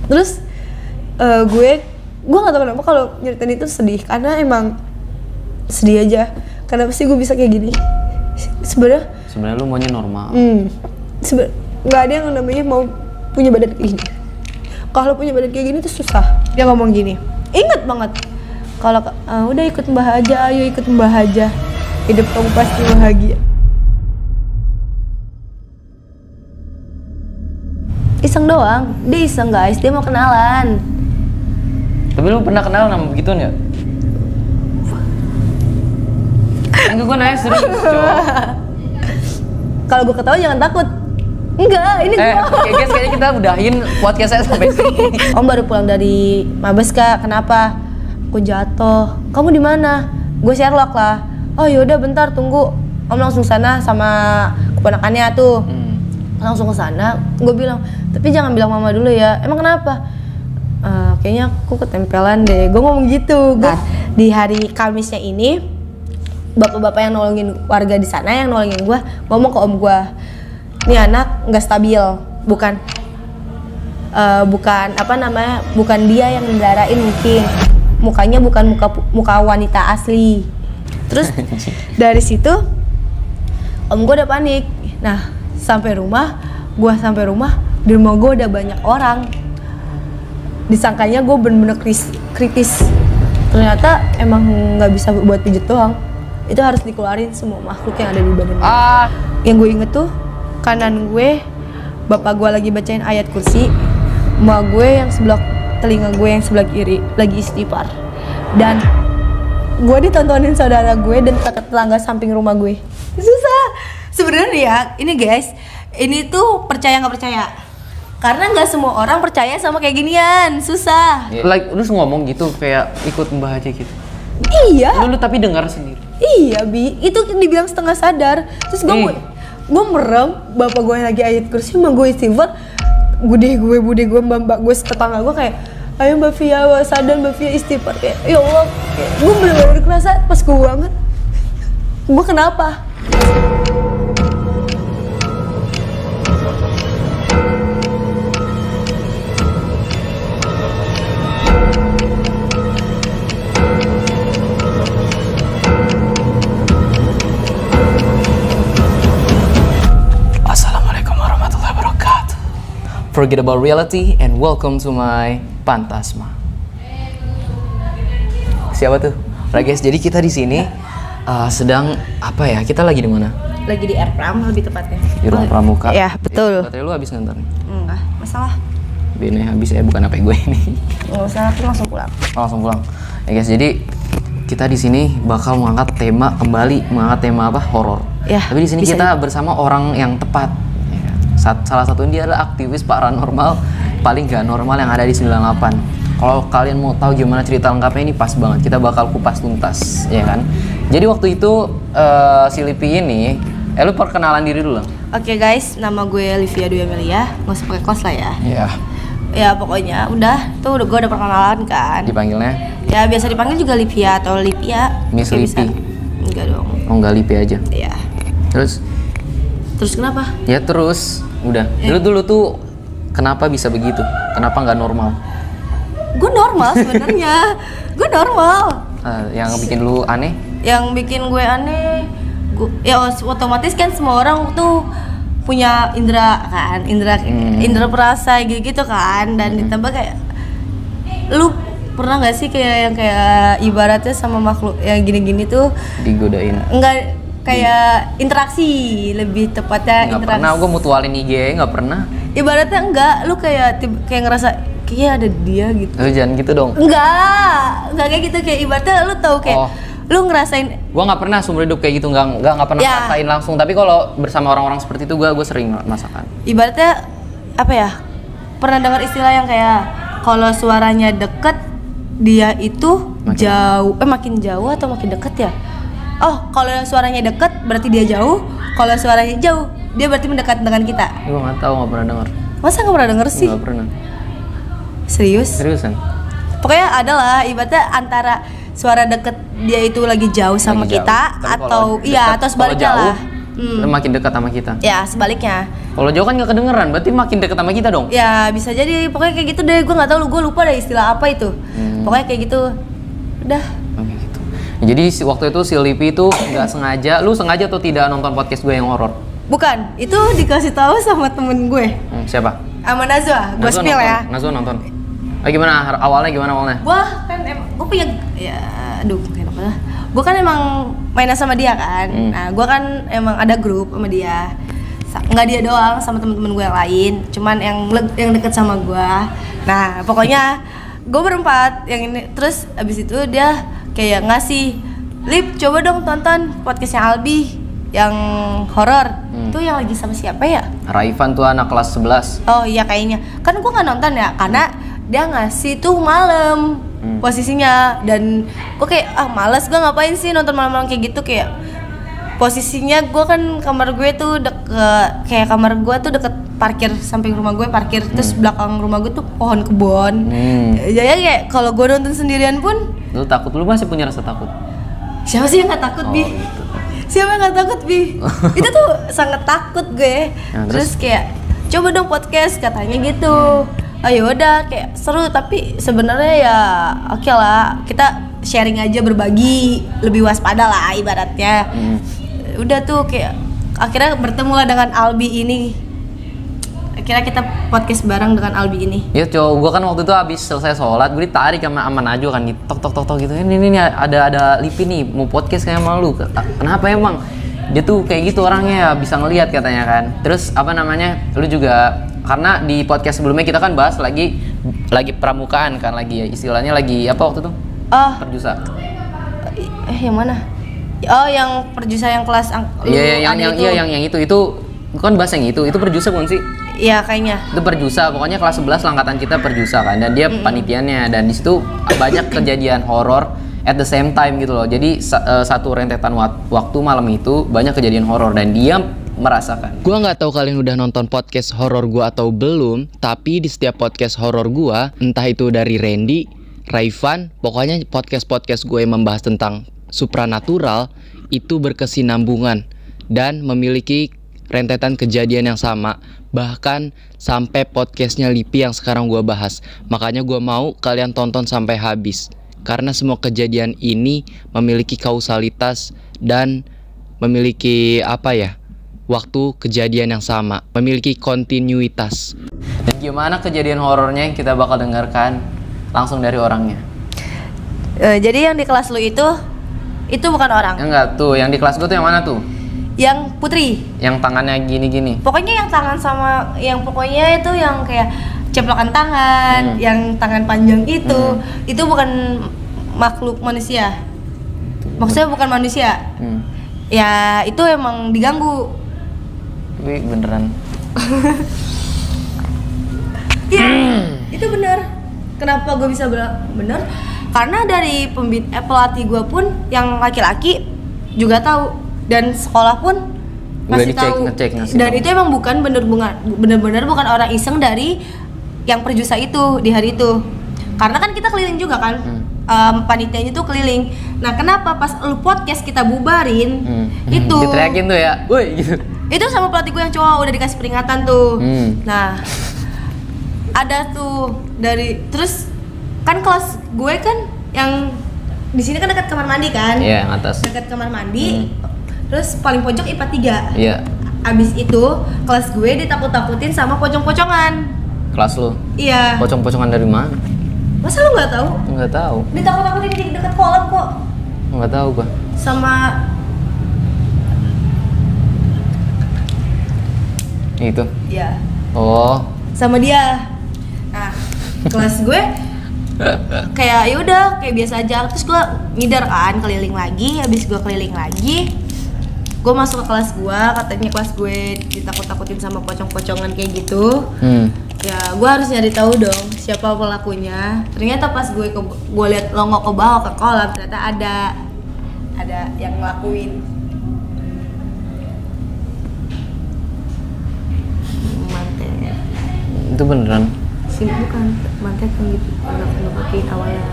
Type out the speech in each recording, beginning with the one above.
Terus gue nggak tahu kenapa kalau nyeritain itu sedih, karena emang sedih aja. Kenapa sih gue bisa kayak gini? Sebenarnya lu maunya normal. Nggak ada yang namanya mau punya badan kayak gini. Kalau punya badan kayak gini tuh susah. Dia ngomong gini, ingat banget kalau udah ikut Mbah aja, ayo ikut Mbah aja, hidup kamu pasti bahagia. Iseng doang, dia iseng guys, dia mau kenalan. Tapi lu pernah kenal nama begituan ya? Enggak, gue nanya serius, cowok. Kalau gue ketawa jangan takut. Enggak, ini guys, kayaknya kita udahin podcastnya sampai sini. Om baru pulang dari Mabes Kak, kenapa? Aku jatuh. Kamu di mana? Gue Sherlock lah. Oh yaudah bentar tunggu. Om langsung sana sama keponakannya tuh. Langsung ke sana. Gue bilang, tapi jangan bilang mama dulu ya. Emang kenapa? Kayaknya aku ketempelan deh. Gue ngomong gitu. Nah, di hari Kamisnya ini, bapak-bapak yang nolongin warga di sana yang nolongin gue ngomong ke om gue, nih anak nggak stabil, bukan bukan dia yang mendarain, mungkin mukanya bukan muka wanita asli. Terus dari situ om gue udah panik. Nah sampai rumah di rumah gue udah banyak orang, disangkanya gue bener-bener kritis. Ternyata emang nggak bisa buat pijet doang, itu harus dikeluarin semua makhluk yang ada di badan gue. Yang gue inget tuh kanan gue bapak gue lagi bacain ayat kursi, emak gue yang sebelah telinga gue yang sebelah kiri lagi istighfar, dan gue ditontonin saudara gue dan tetangga samping rumah gue. Susah sebenarnya ya ini guys, ini tuh percaya nggak percaya, karena nggak semua orang percaya sama kayak ginian, susah. Like lu ngomong gitu kayak ikut Mbah aja gitu. Iya. Lu tapi dengar sendiri. Iya Bi, itu dibilang setengah sadar. Terus gue merem, bapak gue lagi ayat kursi, sama gue istighfar. Bude gue, mbak gue tetangga gue kayak, ayo Mbak Via sadar, Mbak Via istighfar. Kayak ya Allah, gue bener-bener kerasa pas gue banget. Gue kenapa? Forget about reality and welcome to my Pantasma. Siapa tuh? Right guys, jadi kita di sini sedang apa ya? Kita lagi di mana? Lagi di Airpram lebih tepatnya. Di ruang pramuka. Ya, betul. Baterai lu habis ngantar nih? Enggak, masalah. Bini habis bukan HP gue ini. Enggak usah, aku langsung pulang. Langsung pulang. Ya guys, jadi kita di sini bakal mengangkat tema apa? Horor. Ya, tapi di sini kita bersama orang yang tepat. Salah satunya dia adalah aktivis paranormal paling gak normal yang ada di 98. Kalau kalian mau tahu gimana cerita lengkapnya, ini pas banget, kita bakal kupas tuntas, ya kan? Jadi waktu itu si Lipi ini, lu perkenalan diri dulu. Oke guys, nama gue Livia Dwi Amelia, nggak usah pakai kos lah ya. Iya. Ya pokoknya udah, tuh gue udah perkenalan kan. Dipanggilnya? Ya biasa dipanggil juga Livia atau Lipia. Miss Lipi? Enggak dong. Oh enggak, Lipi aja? Iya. Terus kenapa? Ya terus, udah. Dulu tuh kenapa bisa begitu? Kenapa nggak normal? Gue normal sebenarnya. Gue normal. Yang bikin lu aneh? Yang bikin gue aneh, ya otomatis kan semua orang tuh punya indera kan, indera perasa gitu kan, dan ditambah kayak lu pernah nggak sih kayak ibaratnya sama makhluk yang gini-gini tuh digodain? Enggak, kayak interaksi lebih tepatnya. Nggak pernah, gue mutualin IG nggak pernah. Ibaratnya enggak, lu kayak ngerasa kayaknya ada dia gitu. Lu jangan gitu dong. Enggak kayak gitu, kayak ibaratnya lu tahu kayak lu ngerasain. Gue nggak pernah seumur hidup kayak gitu, nggak pernah ngerasain langsung. Tapi kalau bersama orang-orang seperti itu gue sering merasakan. Ibaratnya apa ya? Pernah dengar istilah yang kayak kalau suaranya deket dia itu makin jauh atau makin deket ya? Oh, kalau suaranya deket berarti dia jauh. Kalau suaranya jauh, dia berarti mendekat dengan kita. Gue nggak tahu, nggak pernah dengar. Masa nggak pernah denger sih? Nggak pernah. Seriusan? Pokoknya adalah ibaratnya antara suara deket dia itu lagi jauh sama kita, atau iya atau sebaliknya lah. Makin dekat sama kita. Ya sebaliknya. Kalau jauh kan nggak kedengeran, berarti makin deket sama kita dong. Ya bisa jadi, pokoknya kayak gitu deh. Gue nggak tahu, gue lupa deh istilah apa itu. Pokoknya kayak gitu. Udah. Oke gitu. Jadi waktu itu si Lipi itu nggak sengaja, lu sengaja atau tidak nonton podcast gue yang horor? Bukan, itu dikasih tahu sama temen gue. Siapa? Sama Nazwa, gue spill ya. Nazwa nonton. Gimana awalnya? Gue kan gue punya ya, aduh enak banget. Gue kan emang mainan sama dia kan. Nah, gue kan emang ada grup sama dia. Nggak dia doang, sama temen-temen gue yang lain. Cuman yang deket sama gue. Nah, pokoknya gue berempat yang ini. Terus abis itu dia kayak ngasih, Lip, coba dong tonton podcastnya Albi yang horor. Itu yang lagi sama siapa ya? Raifan tuh anak kelas 11. Oh iya kayaknya. Kan gue nggak nonton ya, karena dia ngasih tuh malam posisinya. Dan gue kayak, males gue ngapain sih nonton malam-malam kayak gitu. Kayak posisinya gue kan kamar gue tuh deket parkir, samping rumah gue parkir. Terus belakang rumah gue tuh pohon kebon. Jadi kayak kalau gue nonton sendirian pun, lu takut? Lu masih punya rasa takut? Siapa sih yang nggak takut, Bi? Gitu. Siapa yang nggak takut, Bi? Itu tuh sangat takut gue. Nah, terus kayak coba dong podcast katanya gitu. Ayo udah kayak seru, tapi sebenarnya ya oke lah, kita sharing aja, berbagi, lebih waspada lah ibaratnya. Udah tuh kayak akhirnya bertemu lah dengan Albi ini. Akhirnya kita podcast bareng dengan Albi ini. Iya cowok, gue kan waktu itu habis selesai sholat, gue ditarik sama Najwa kan, tok gitu. Ini ada Lipi nih, mau podcast kayak sama lu. Kenapa emang? Dia tuh kayak gitu orangnya, bisa ngelihat katanya kan. Terus lu juga, karena di podcast sebelumnya kita kan bahas lagi pramukaan kan, lagi ya istilahnya lagi apa waktu itu? Perjusa. Yang mana? Oh, yang perjusa yang kelas yang itu kan bahas yang itu perjusa bukan sih? Iya kayaknya. Itu perjusa, pokoknya kelas 11 angkatan kita perjusa kan, dan dia panitiannya, dan di situ banyak kejadian horor at the same time gitu loh. Jadi satu rentetan waktu malam itu banyak kejadian horor dan dia merasakan. Gua nggak tahu kalian udah nonton podcast horor gua atau belum, tapi di setiap podcast horor gua, entah itu dari Randy, Raifan, pokoknya podcast gue yang membahas tentang supranatural itu berkesinambungan dan memiliki rentetan kejadian yang sama, bahkan sampai podcastnya Lipi yang sekarang gue bahas. Makanya gue mau kalian tonton sampai habis, karena semua kejadian ini memiliki kausalitas dan memiliki waktu kejadian yang sama, memiliki kontinuitas. Dan gimana kejadian horornya yang kita bakal dengarkan langsung dari orangnya. Jadi yang di kelas lu itu bukan orang. Enggak tuh, yang di kelas gue tuh yang mana tuh? Yang Putri. Yang tangannya gini-gini. Pokoknya yang tangan sama, yang pokoknya itu yang kayak ceplokan tangan, yang tangan panjang itu bukan makhluk manusia. Maksudnya bukan manusia. Ya itu emang diganggu. Wih beneran. Iya, itu benar. Kenapa gue bisa bilang benar? Karena dari pelatih gue pun yang laki-laki juga tahu, dan sekolah pun masih tahu. Dan itu emang bukan bener-bener bukan orang iseng dari yang perjusa itu di hari itu. Karena kan kita keliling juga kan, panitianya tuh keliling. Nah kenapa pas lu podcast kita bubarin itu diteriakin tuh ya, woi gitu. Itu sama pelatih gue yang cowok udah dikasih peringatan tuh. Nah ada tuh dari, terus kan kelas gue kan yang di sini kan dekat kamar mandi kan? Iya, yang atas. Dekat kamar mandi. Terus paling pojok IPA 3. Iya. Abis itu kelas gue ditakut-takutin sama pocong-pocongan. Kelas lu? Iya. Pocong-pocongan dari mana? Masa lu nggak tahu? Nggak tahu. Ditakut-takutin di dekat kolam kok. Nggak tahu gua. Sama itu. Iya. Oh. Sama dia. Nah, kelas gue kayak ya udah kayak biasa aja. Terus gue ngidar kan, keliling lagi. Habis gue keliling lagi, gue masuk ke kelas gue. Katanya kelas gue ditakut-takutin sama pocong-pocongan kayak gitu. Ya gue harus nyari tahu dong siapa pelakunya. Ternyata pas gue liat longok ke bawah ke kolam, ternyata ada yang ngelakuin. Mantet. Itu beneran? Bukan mantet kan gitu, ngepakein awalnya.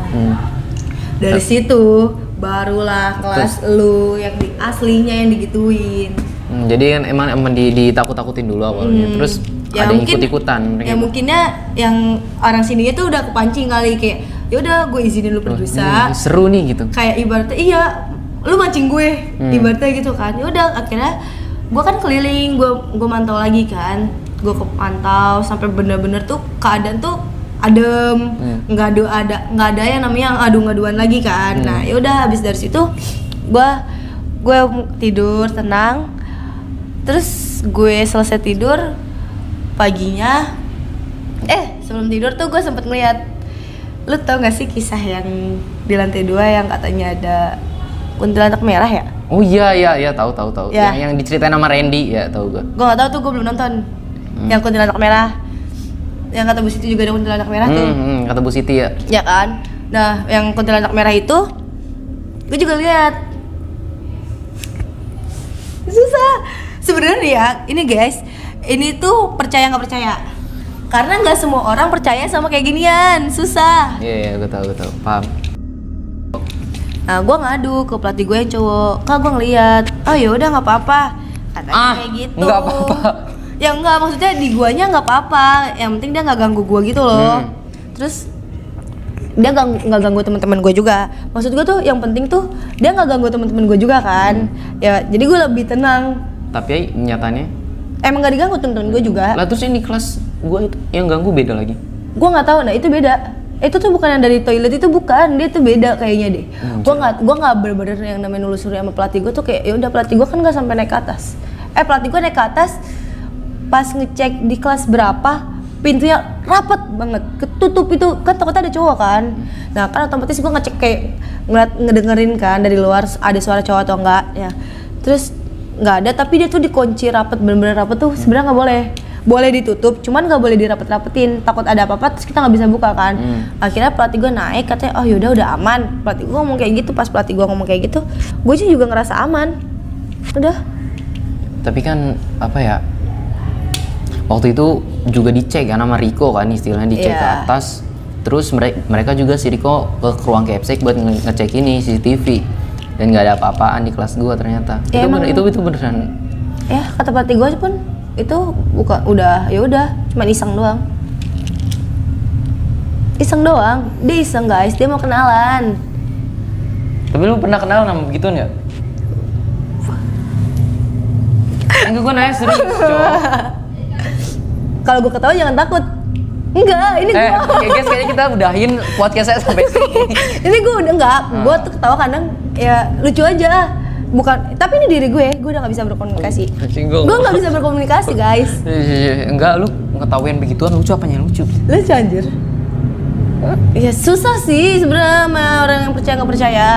Dari situ barulah kelas lu yang aslinya yang digituin. Jadi kan emang ditakut-takutin dulu awalnya, terus Ya ada yang mungkin- ikut-ikutan. Ya mungkinnya yang orang sininya tuh udah kepancing kali, kayak ya udah gue izinin lu produsa. Seru nih gitu. Kayak ibaratnya iya, lu mancing gue, ibaratnya gitu kan. Ya udah akhirnya gue kan keliling, gue mantau lagi kan. Gue kepantau sampai bener-bener tuh keadaan tuh adem, nggak ada yang namanya adu-ngaduan lagi kan. Nah ya udah habis dari situ gue tidur tenang. Terus gue selesai tidur paginya, sebelum tidur tuh gue sempet ngeliat, lu tau gak sih kisah yang di lantai 2 yang katanya ada kuntilanak merah ya? Oh iya tahu. Ya. Yang diceritain sama Randy ya, tahu gue. Gue gak tahu tuh, gue belum nonton. Yang kuntilanak merah, yang kata Bu Siti juga ada kuntilanak merah tuh. Kata Bu Siti ya. Ya kan? Nah, yang kuntilanak merah itu gue juga lihat. Susah. Sebenarnya ya, ini guys, ini tuh percaya nggak percaya. Karena nggak semua orang percaya sama kayak ginian, susah. Iya, gue tahu, paham. Nah, gue ngadu ke pelatih gue yang cowok, Kak gue ngeliat, oh yaudah nggak apa-apa, katanya kayak gitu. Nggak apa-apa. Ya nggak, maksudnya di guanya nggak apa-apa, yang penting dia nggak ganggu gue gitu loh. Terus dia nggak ganggu teman-teman gue juga. Maksud gue tuh yang penting tuh dia nggak ganggu teman-teman gue juga kan. Ya jadi gue lebih tenang. Tapi nyatanya Emang gak diganggu temen-temen gue juga. lah, terus ini kelas gue itu yang ganggu beda lagi. Gue nggak tahu, nah itu beda. Itu tuh bukan yang dari toilet, itu bukan, dia tuh beda kayaknya deh. Gue nggak bener-bener yang namanya nelusuri sama pelatih gue tuh kayak ya udah pelatih gue kan nggak sampai naik ke atas. Pelatih gue naik ke atas pas ngecek di kelas berapa, pintunya rapet banget, ketutup itu kan, takutnya ada cowok kan. Nah kan otomatis gue ngecek kayak ngedengerin kan dari luar ada suara cowok atau enggak ya. Terus nggak ada, tapi dia tuh dikunci rapet, bener-bener rapet tuh sebenarnya nggak boleh ditutup, cuman nggak boleh dirapet-rapetin, takut ada apa-apa terus kita nggak bisa buka kan. Akhirnya pelatih gue naik katanya, oh yaudah udah aman. Pelatih gue ngomong kayak gitu, pas pelatih gue ngomong kayak gitu gue juga ngerasa aman, udah. Tapi kan apa ya, waktu itu juga dicek kan sama Riko kan, istilahnya dicek ke atas. Terus mereka juga si Riko ke ruang capsek buat ngecek ini CCTV, dan nggak ada apa-apaan di kelas gua ternyata. Ya, itu beneran. Ya kata pelatih gue pun itu udah cuma iseng doang. Dia iseng guys, dia mau kenalan. Tapi lu pernah kenal nama begituan nggak? Enggak, gue nanya serius, cowok. Kalau gue ketawa jangan takut. Enggak, ini gue. Guys, kayaknya kita udahin podcastnya sampai sini. Ini gue udah enggak, gue tuh ketawa kadang ya lucu aja. Bukan, tapi ini diri gue udah nggak bisa berkomunikasi. Gue nggak bisa berkomunikasi guys. Enggak, lu ngetawain begituan lucu apanya lucu? Lucu anjir. Ya susah sih sebenarnya sama orang yang percaya nggak percaya.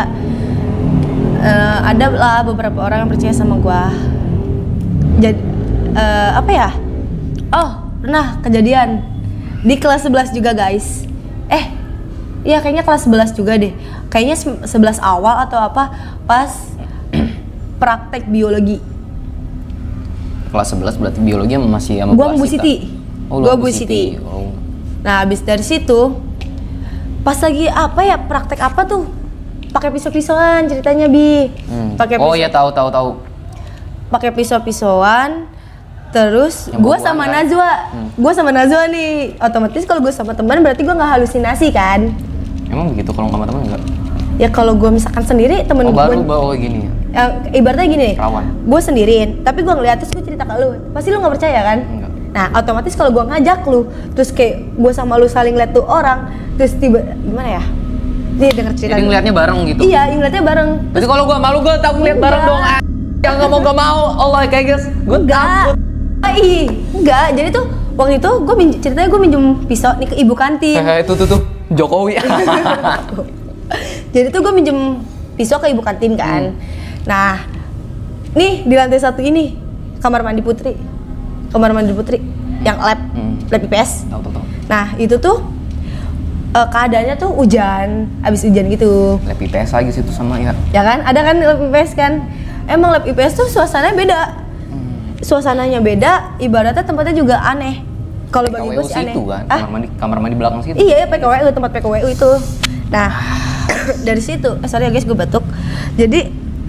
Ada lah beberapa orang yang percaya sama gue. Jadi apa ya? Oh pernah kejadian di kelas 11 juga guys. Iya kayaknya kelas 11 juga deh. Kayaknya 11 awal atau apa, pas praktek biologi. Kelas 11 berarti biologi masih sama Gua Bu Siti. Gua Bu Siti. Oh. Nah, habis dari situ pas lagi apa ya, praktek apa tuh? Pakai pisau-pisauan ceritanya, Bi. Pakai Oh iya, tahu. Pakai pisau-pisauan. Terus Yang gue buah-buahan sama kan? Najwa, gue sama Najwa nih, otomatis kalau gue sama teman berarti gue nggak halusinasi kan? Emang begitu kalau sama teman enggak? Ya kalau gue misalkan sendiri, temen gue baru bawa gini ya? Ibaratnya gini, Rawan. gue sendiriin, tapi gue ngeliat terus gue cerita ke lu, pasti lu nggak percaya kan? Enggak. Nah otomatis kalau gue ngajak lu, terus kayak gue sama lu saling liat tuh orang, terus tiba gimana ya? Dia denger cerita. Jadi ngeliatnya bareng gitu? Iya, ngeliatnya bareng. Berarti kalau gue malu gue tak ngeliat bareng dong. Yang gak mau, Allah kayak guys, gue takut. Enggak, jadi tuh waktu itu ceritanya gue minjem pisau nih ke ibu kantin. Itu tuh Jokowi. Jadi tuh gue minjem pisau ke ibu kantin kan. Nah, nih di lantai 1 ini kamar mandi Putri yang lab IPS. Tahu. Nah itu tuh keadaannya tuh hujan, abis hujan gitu. Lab IPS lagi situ sama ya. Ya kan, ada kan lab IPS kan. Emang lab IPS tuh suasananya beda. Suasananya beda, ibaratnya tempatnya juga aneh. Kalau bagi gue sih aneh. Situ kan, kamar mandi belakang situ. Iya, PKWU, tempat PKWU itu. Nah, dari situ, sorry ya guys, gue batuk. Jadi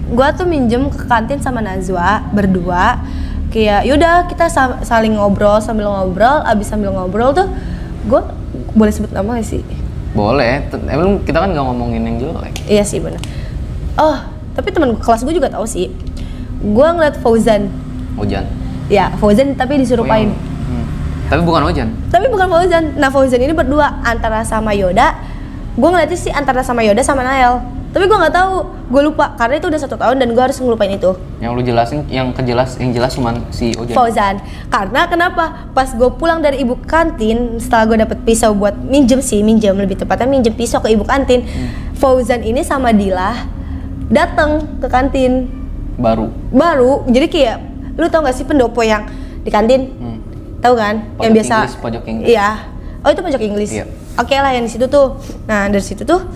gue tuh minjem ke kantin sama Najwa berdua. Kayak yaudah kita saling ngobrol sambil ngobrol. Abis sambil ngobrol tuh gue boleh sebut nama gak sih? Boleh, emang kita kan nggak ngomongin yang jelek. Iya sih benar. Oh, tapi teman kelas gue juga tahu sih. Gue ngeliat Fauzan. Ojan. Ya, Fauzan tapi disuruh pain. Tapi bukan Ojan. Tapi bukan Fauzan. Nah, Fauzan ini berdua antara sama Yoda. Gue ngeliatnya sih antara sama Yoda sama Nael. Tapi gue nggak tahu, gue lupa karena itu udah 1 tahun dan gue harus ngelupain itu. Yang lu jelasin, yang jelas cuman si Ojan. Fauzan. Karena kenapa? Pas gue pulang dari ibu kantin, setelah gue dapet pisau buat minjem lebih tepatnya minjem pisau ke ibu kantin. Fauzan ini sama Dilah datang ke kantin. Baru. Jadi kayak, lu tau gak sih pendopo yang di kantin? Tahu kan? Pojok yang biasa. Pojok Inggris. Iya. Oh itu pojok Inggris. Iya. Oke lah yang di situ tuh. Nah dari situ tuh.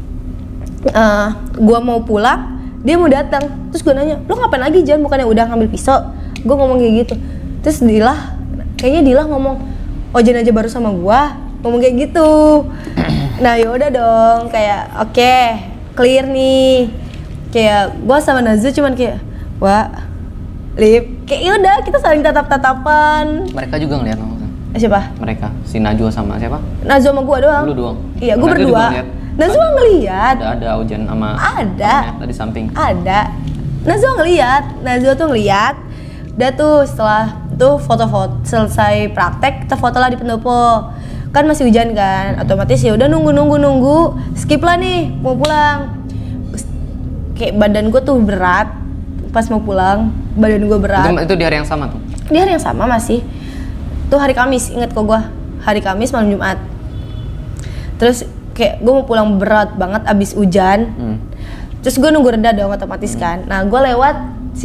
Gua mau pulang, dia mau datang, terus gue nanya, lo ngapain lagi Jan? Bukannya udah ngambil pisau? Gue ngomong kayak gitu, terus kayaknya Dilah ngomong, oh Jan aja baru sama gua, ngomong kayak gitu. Nah yaudah dong, kayak oke, clear nih. Kayak gua sama Najwa cuman kayak, wah, Lip, kayak yaudah kita saling tatap-tatapan. Mereka juga ngeliat sama Siapa? Mereka, si Najwa sama siapa? Najwa sama gua doang. Lu doang? Iya, gua berdua. Najwa ngeliat. Ada Ojan sama ada di samping. Ada. Najwa tuh ngeliat. Udah tuh setelah tuh foto-foto selesai praktek, kita foto lah di pendopo. Kan masih hujan kan, otomatis ya udah nunggu. Skip lah nih, mau pulang. Kayak badan gue tuh berat. Pas mau pulang, badan gue berat. Itu di hari yang sama tuh? Di hari yang sama masih. Tuh hari Kamis, inget kok gue. Hari Kamis malam Jumat. Terus kayak gue mau pulang berat banget abis hujan. Terus gue nunggu reda dong otomatis kan. Nah gue lewat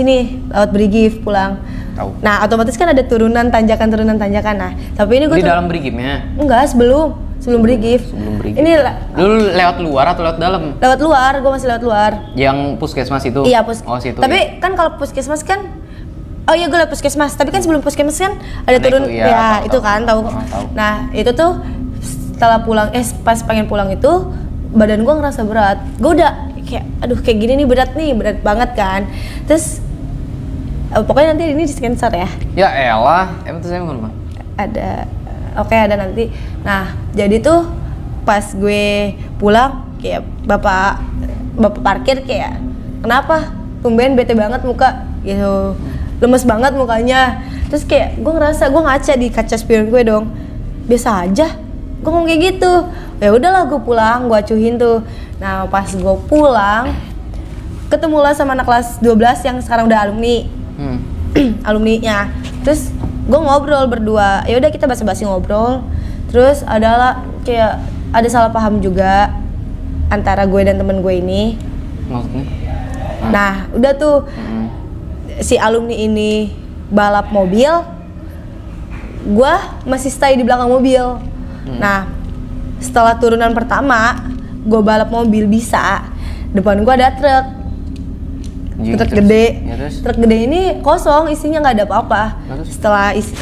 Brigif pulang. Tau. Nah otomatis kan ada turunan tanjakan. Nah tapi ini gue di dalam Brigifnya? Enggak, sebelum Brigif. Sebelum Brigif. Ini lu lewat luar atau lewat dalam? Lewat luar, gue masih lewat luar. Yang puskesmas itu? Iya Oh situ. tapi ya. Kan kalau puskesmas kan, oh iya gue lewat puskesmas. Tapi kan sebelum puskesmas kan ada turun itu, ya, itu kan tahu. Nah itu tuh setelah pulang, pas pengen pulang itu badan gue ngerasa berat. Gue udah kayak, aduh kayak gini nih berat banget kan. Terus pokoknya nanti ini di sensor ya. Ya elah, emang tuh saya mau ada, oke ada nanti. Nah jadi tuh pas gue pulang kayak bapak parkir kayak, kenapa? Tumben bete banget muka gitu, lemes banget mukanya. Terus kayak gue ngerasa, gue ngaca di kaca spion gue dong, biasa aja gue ngomong kayak gitu. Ya udahlah gue pulang, gue acuhin tuh. Nah pas gue pulang ketemulah sama anak kelas 12 yang sekarang udah alumni. Alumninya. Terus gue ngobrol berdua. Ya udah kita basa-basi ngobrol. Terus adalah kayak ada salah paham juga antara gue dan temen gue ini. Maksudnya? Nah udah tuh si alumni ini balap mobil, gue masih stay di belakang mobil. Nah setelah turunan pertama gue balap mobil bisa, depan gue ada truk gede. Ya, truk gede ini kosong, isinya nggak ada apa-apa. Setelah isi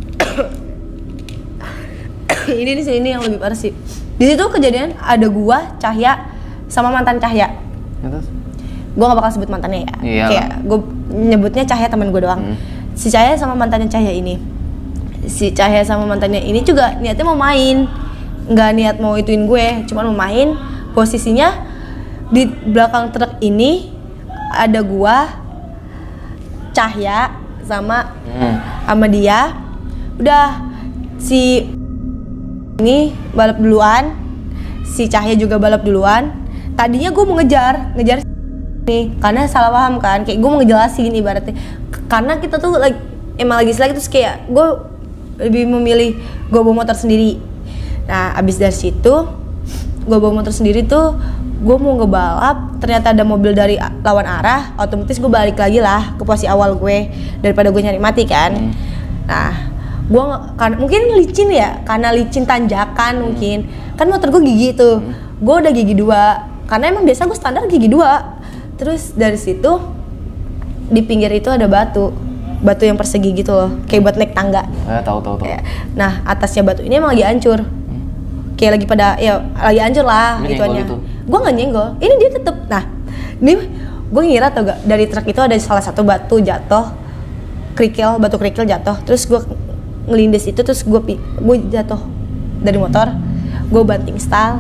ini di sini yang lebih parah sih. Di situ kejadian ada gua, Cahya sama mantan Cahya. Gue gak bakal sebut mantannya ya. Iyalah. Kayak gue nyebutnya Cahya teman gue doang. Si Cahya sama mantannya Cahya ini. Si Cahya sama mantannya ini juga niatnya mau main, nggak niat mau ituin gue, cuma mau main. Posisinya di belakang truk ini ada gua, Cahya sama dia. Udah si ini balap duluan, si Cahya juga balap duluan. Tadinya gue mau ngejar nih karena salah paham kan, kayak gue mau ngejelasin ibaratnya karena kita tuh emang lagi selagi, terus kayak gue lebih memilih gue bawa motor sendiri. Nah abis dari situ gue bawa motor sendiri tuh, gue mau ngebalap, ternyata ada mobil dari lawan arah, otomatis gue balik lagi lah ke posisi awal gue daripada gue nyari mati kan. Nah gue mungkin licin ya, karena licin tanjakan mungkin kan motor gue gigi tuh, gue udah gigi 2 karena emang biasa gue standar gigi 2. Terus dari situ di pinggir itu ada batu yang persegi gitu loh, kayak buat naik tangga. Tahu. Nah atasnya batu ini emang lagi hancur, kayak lagi pada ya lagi hancur lah ituannya. Gue nggak nyenggol, ini dia tetep. Nah ini gue ngira tau gak, dari truk itu ada salah satu batu jatuh, batu kerikil jatuh, terus gue ngelindes itu, terus gue jatuh dari motor, gue banting stang,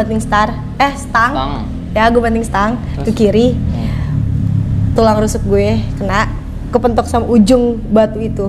ya gue banting stang ke kiri, tulang rusuk gue kena kepentok sama ujung batu itu.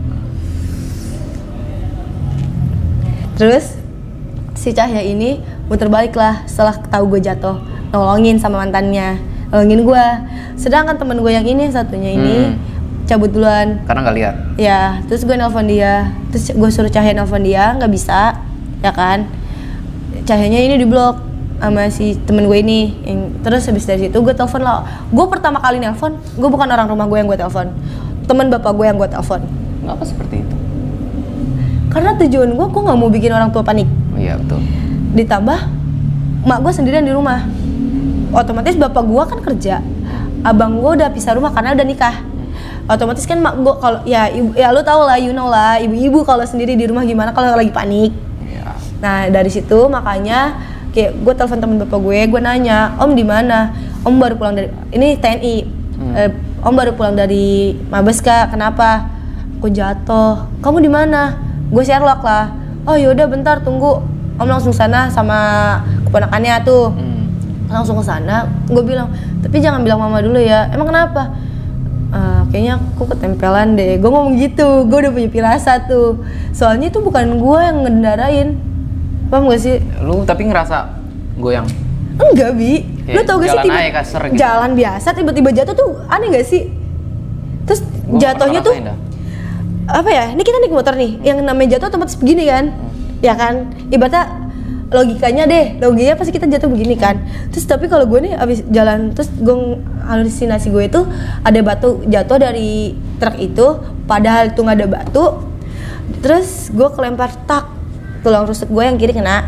Terus si Cahya ini muter balik lah setelah tahu gue jatuh, nolongin sama mantannya, nolongin gue. Sedangkan temen gue yang ini satunya ini cabut duluan karena nggak lihat. Ya, terus gue nelpon dia, terus gue suruh Cahya nelpon dia, nggak bisa, ya kan? Cahyanya ini diblok sama si temen gue ini. Terus habis dari situ gue telepon lah. Gue pertama kali nelpon, gue bukan orang rumah gue yang gue telepon, temen bapak gue yang gue telepon. Kenapa seperti itu? Karena tujuan gue nggak mau bikin orang tua panik. Oh iya betul. Ditambah mak gue sendirian di rumah, otomatis bapak gue kan kerja, abang gue udah pisah rumah karena udah nikah. Otomatis kan mak gue kalau ya lu tau lah, ibu-ibu kalau sendiri di rumah gimana kalau lagi panik. Ya. Nah dari situ makanya kayak gue telepon temen bapak gue nanya, om di mana? Om baru pulang dari ini TNI. Om baru pulang dari Mabes kak, kenapa? Aku jatuh. Kamu di mana? Gue Sherlock lah. Oh yaudah bentar tunggu, om langsung sana sama keponakannya tuh. Langsung ke sana. Gue bilang, tapi jangan bilang mama dulu ya. Emang kenapa? Kayaknya aku ketempelan deh. Gue ngomong gitu. Gue udah punya firasat tuh. Soalnya itu bukan gue yang ngendarain. Paham gak sih? Lu tapi ngerasa goyang? Enggak Bi. Kayak Lu tau gak sih gitu. Jalan biasa tiba-tiba jatuh tuh aneh gak sih? Terus jatuhnya tuh apa ya, ini kita naik motor nih, yang namanya jatuh otomatis begini kan, ya kan, ibaratnya logikanya pasti kita jatuh begini kan. Terus tapi kalau gue nih abis jalan, terus gue halusinasi gue itu ada batu jatuh dari truk itu, padahal itu nggak ada batu. Terus gue kelempar tulang rusuk gue yang kiri kena.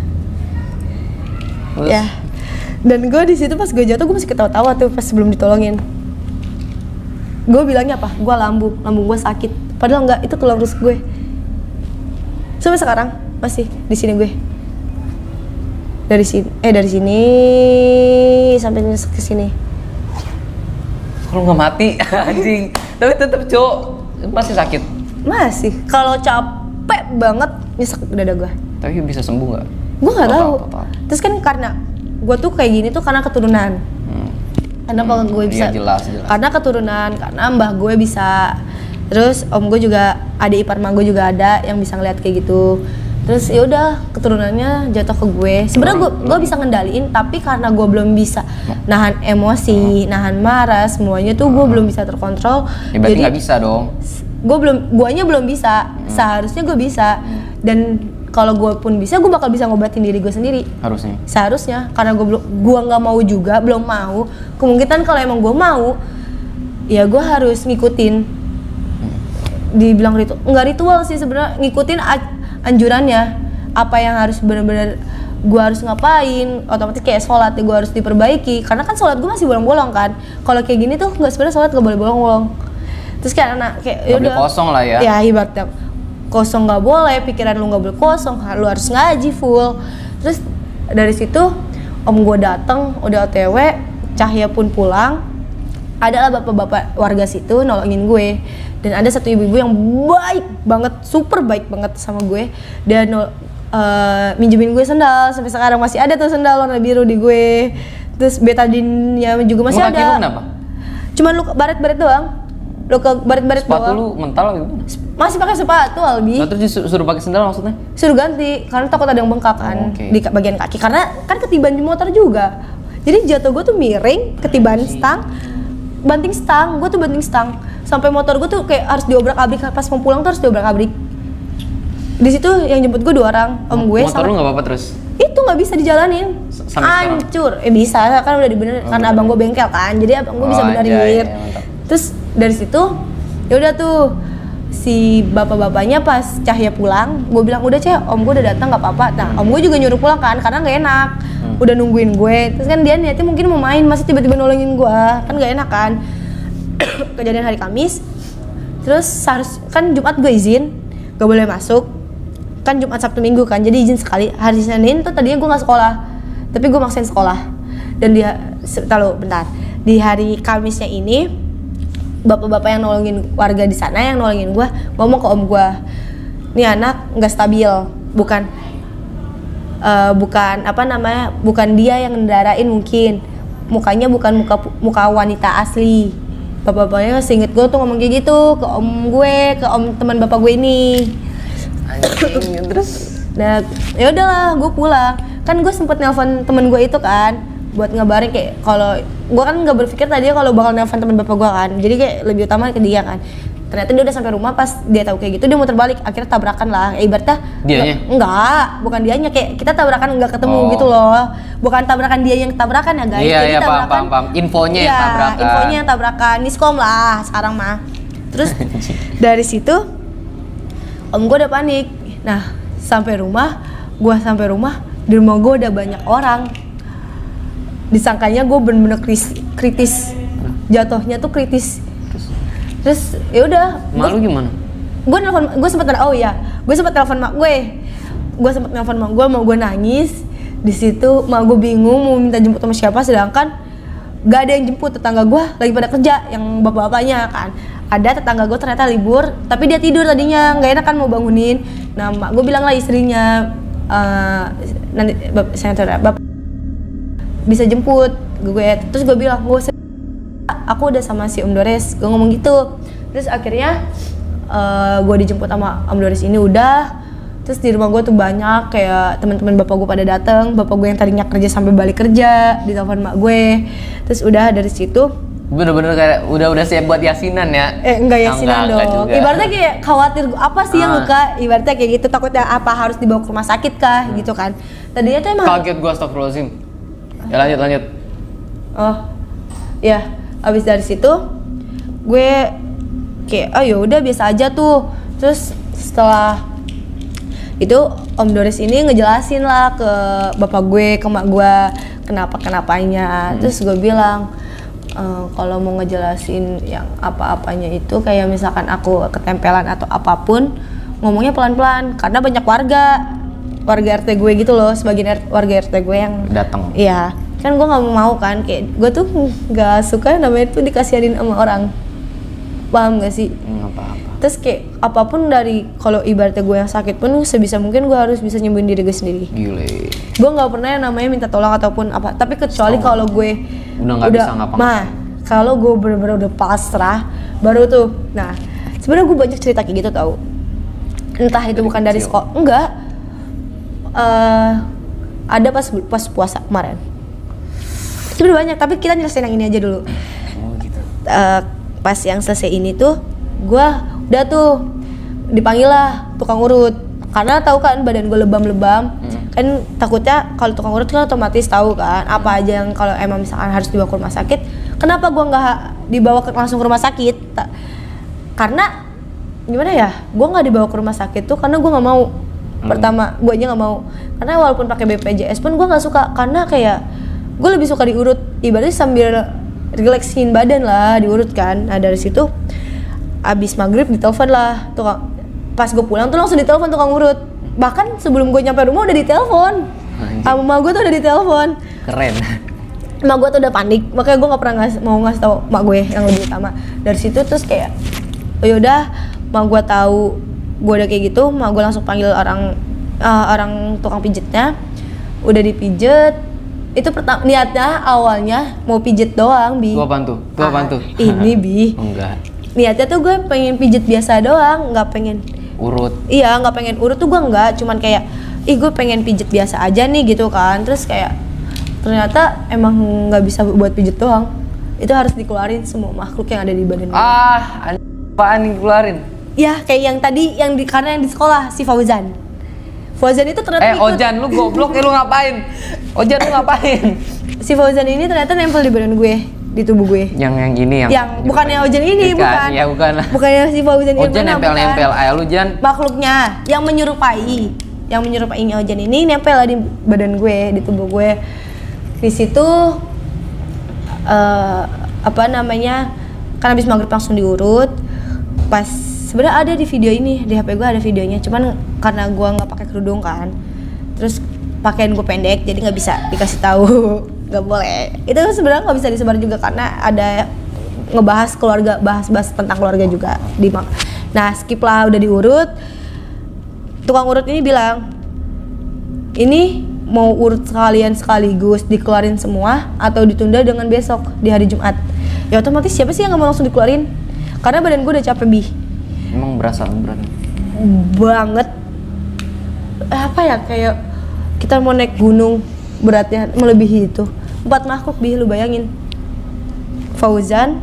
Terus? Ya, dan gue di situ pas gue jatuh gue masih ketawa-tawa tuh pas sebelum ditolongin. Gue bilangnya apa? Gue lambung gue sakit. Padahal enggak, itu tulang rusuk gue. Sampai sekarang masih di sini gue. Dari sini sampai ke sini. Kalau nggak mati anjing. Tapi tetap cowok masih sakit. Masih. Kalau capek banget nyesek dada gue. Tapi bisa sembuh nggak? Gue nggak tahu. Terus kan karena gue tuh kayak gini tuh karena keturunan. Kenapa gue bisa? Iya, jelas. Karena keturunan, karena mbah gue bisa. Terus om gue juga, adik ipar gue juga ada yang bisa ngeliat kayak gitu. Terus ya udah keturunannya jatuh ke gue. Sebenarnya gue bisa ngendaliin, tapi karena gue belum bisa nahan emosi, nahan marah, semuanya tuh gue belum bisa terkontrol. Ya berarti nggak bisa dong. Guanya belum bisa. Seharusnya gue bisa. Dan kalau gue pun bisa, gue bakal bisa ngobatin diri gue sendiri. Seharusnya, karena gue nggak mau juga, belum mau. Kemungkinan kalau emang gue mau, ya gue harus ngikutin. Dibilang ritual sih sebenarnya, ngikutin anjurannya. Apa yang harus benar-benar gue harus ngapain, otomatis kayak sholat ya gue harus diperbaiki. Karena kan sholat gue masih bolong-bolong kan. Kalau kayak gini tuh nggak, sebenarnya sholat nggak boleh bolong-bolong. Terus kayak anak kayak udah kosong lah ya. Ya ibaratnya kosong nggak boleh, pikiran lu nggak boleh kosong, lu harus ngaji full. Terus dari situ om gue datang udah OTW, Cahya pun pulang. Adalah bapak-bapak warga situ nolongin gue, dan ada satu ibu-ibu yang baik banget, super baik banget sama gue, dan minjemin gue sendal. Sampai sekarang masih ada tuh sendal warna biru di gue. Terus betadinnya juga masih ada. Kaki lu kenapa? Cuman lu baret-baret doang. Luka baret-baret doang. Sepatu lu mental gimana? Masih pakai sepatu Albi. Terus disuruh pakai sendal maksudnya? Suruh ganti karena takut ada yang bengkak kan di bagian kaki, karena kan ketiban di motor juga. Jadi jatuh gue tuh miring, ketiban stang, banting stang, gue tuh banting stang. Sampai motor gue tuh kayak harus diobrak-abrik, pas mau pulang tuh harus diobrak-abrik. Di situ yang jemput gue 2 orang, om gue motor lu nggak apa-apa terus? Itu nggak bisa dijalanin, hancur. Bisa kan udah dibenerin karena abang gue bengkel kan, jadi abang gue bisa benerin. Terus dari situ ya udah tuh si bapak-bapaknya pas Cahya pulang, gue bilang udah Cah, om gue udah datang nggak apa-apa. Nah om gue juga nyuruh pulang kan karena nggak enak, udah nungguin gue. Terus kan dia niatnya mungkin mau main, masih tiba-tiba nolongin gue, kan nggak enak kan. Kejadian hari Kamis, terus kan Jumat gue izin, gak boleh masuk. Kan Jumat Sabtu Minggu kan, jadi izin sekali. Hari Senin tuh tadinya gue nggak sekolah, tapi gue maksain sekolah. Dan dia, bentar, di hari Kamisnya ini bapak-bapak yang nolongin warga di sana yang nolongin gue ngomong ke om gue, nih anak nggak stabil, bukan bukan dia yang ngendarain, mungkin mukanya bukan muka wanita asli. Bapak-bapaknya seinget gue tuh ngomong kayak gitu ke om gue, ke om teman bapak gue ini. Anjing, terus Nah, ya udahlah, gue pulang. Kan gue sempet nelpon temen gue itu kan, buat ngabarin kayak kalau gue kan nggak berpikir tadi kalau bakal nelpon teman bapak gue kan. Jadi kayak lebih utama ke dia kan. Ternyata dia udah sampai rumah, pas dia tahu kayak gitu dia muter balik, akhirnya tabrakan lah. Ibaratnya dianya? Enggak, bukan dianya, kayak kita tabrakan nggak ketemu gitu loh. Bukan tabrakan dia yang tabrakan ya guys. Iya, Jadi iya, tabrakan, paham. Infonya yang tabrakan. Infonya yang tabrakan, miskom lah sekarang mah. Terus dari situ om gue udah panik. Nah, sampai rumah di rumah gue udah banyak orang. Disangkanya gue bener-bener kritis, jatuhnya tuh kritis. Terus ya udah. Malu gimana? Gue sempet telepon mak gue, mau gue nangis. Di situ mak gue bingung mau minta jemput sama siapa, sedangkan gak ada yang jemput. Tetangga gue lagi pada kerja, yang bapak-bapaknya kan. Ada tetangga gue ternyata libur, tapi dia tidur tadinya, nggak enak kan mau bangunin. Nah, mak gue bilang lah istrinya, nanti bapak bisa jemput gue. Terus gue bilang, aku udah sama si Om Dores, gue ngomong gitu. Terus akhirnya gue dijemput sama Om Dores ini udah. Terus di rumah gue tuh banyak kayak teman-teman bapak gue pada datang. Bapak gue yang tadinya kerja sampai balik kerja, ditelepon mak gue. Terus udah dari situ bener-bener kayak udah siap buat yasinan ya? Enggak yasinan dong. Ibaratnya kayak khawatir apa sih yang luka? Ibaratnya kayak gitu, takutnya apa harus dibawa ke rumah sakit kah gitu kan? Tadinya tuh emang kaget gue, astagfirullahaladzim. Ya lanjut. Oh, ya. Abis dari situ gue kayak ya udah biasa aja tuh. Terus setelah itu Om Dores ini ngejelasin lah ke bapak gue, ke mak gue kenapanya. Terus gue bilang, kalau mau ngejelasin yang apa-apanya itu kayak misalkan aku ketempelan atau apapun, ngomongnya pelan-pelan karena banyak warga RT gue gitu loh, sebagian warga RT gue yang datang. Iya, kan gue nggak mau kan, kayak gue tuh nggak suka namanya tuh dikasihanin sama orang, paham gak sih? Apa-apa. Terus kayak apapun dari, kalau ibaratnya gue yang sakit pun sebisa mungkin gue harus bisa nyembuhin diri gue sendiri. Gile. Gue nggak pernah yang namanya minta tolong ataupun apa, tapi kecuali kalau gue udah nggak bisa ngapa-ngapain. Nah, kalau gue bener-bener udah pasrah, baru tuh. Nah, sebenarnya gue banyak cerita kayak gitu tau. Entah itu bukan dari sekolah, enggak. Ada pas puasa kemarin. Sebenarnya banyak, tapi kita nyelesain yang ini aja dulu. Oh gitu. Pas yang selesai ini tuh, gue udah tuh dipanggil lah tukang urut, karena tahu kan badan gue lebam-lebam. Kan takutnya kalau tukang urut kan otomatis tahu kan apa aja yang kalau emang misalkan harus dibawa ke rumah sakit. Kenapa gue nggak dibawa langsung ke rumah sakit? Karena gimana ya, gue nggak dibawa ke rumah sakit tuh karena gue nggak mau. Pertama gue aja nggak mau, karena walaupun pakai BPJS pun gue nggak suka, karena kayak gue lebih suka diurut, ibaratnya sambil relaksin badan lah, diurut kan. Nah dari situ abis maghrib ditelepon lah tukang, pas gue pulang tuh langsung ditelepon tukang urut. Bahkan sebelum gue nyampe rumah udah ditelepon sama mak gue, tuh udah ditelepon. Keren. Mak gue tuh udah panik, makanya gue nggak pernah mau ngasih tau mak gue yang lebih utama. Dari situ terus kayak yaudah, mak gue tahu gue udah kayak gitu, mak gue langsung panggil orang tukang pijetnya. Udah dipijet. Itu niatnya awalnya mau pijet doang, Bi. Tuh apaan tuh? Ini, Bi. Enggak. Niatnya tuh gue pengen pijet biasa doang, nggak pengen urut. Iya, nggak pengen urut tuh gue nggak, cuman kayak gue pengen pijet biasa aja nih gitu kan. Terus kayak ternyata emang nggak bisa buat pijet doang, itu harus dikeluarin semua makhluk yang ada di badan gue. Apaan yang dikeluarin? Ya kayak yang tadi karena yang di sekolah si Fauzan itu ternyata ikut. Ojan, lu goblok ya, lu ngapain? Ojan, lu ngapain? Si Fauzan ini ternyata nempel di badan gue, di tubuh gue. Yang ini yang bukannya Ojan ini, bukan. Iya, bukan lah. Bukannya si Fauzan ini. Ojan nempel-nempel, ayo lu Jan. Makhluknya yang menyerupai Ojan ini nempel lah di badan gue, di tubuh gue. Di situ kan habis maghrib langsung diurut. Pas sebenarnya ada di video ini, di HP gue ada videonya, cuman karena gue nggak pakai kerudung kan, terus pakaian gue pendek jadi nggak bisa dikasih tahu. nggak boleh. Itu sebenarnya nggak bisa disebar juga karena ada ngebahas keluarga, bahas tentang keluarga juga di nah skip lah, udah diurut. Tukang urut ini bilang, ini mau urut sekalian sekaligus dikeluarin semua atau ditunda dengan besok di hari Jumat. Ya otomatis siapa sih yang nggak mau langsung dikeluarin? Karena badan gue udah capek Emang berasa berat banget. Apa ya, kayak kita mau naik gunung, beratnya melebihi itu. 4 makhluk lu bayangin. Fauzan,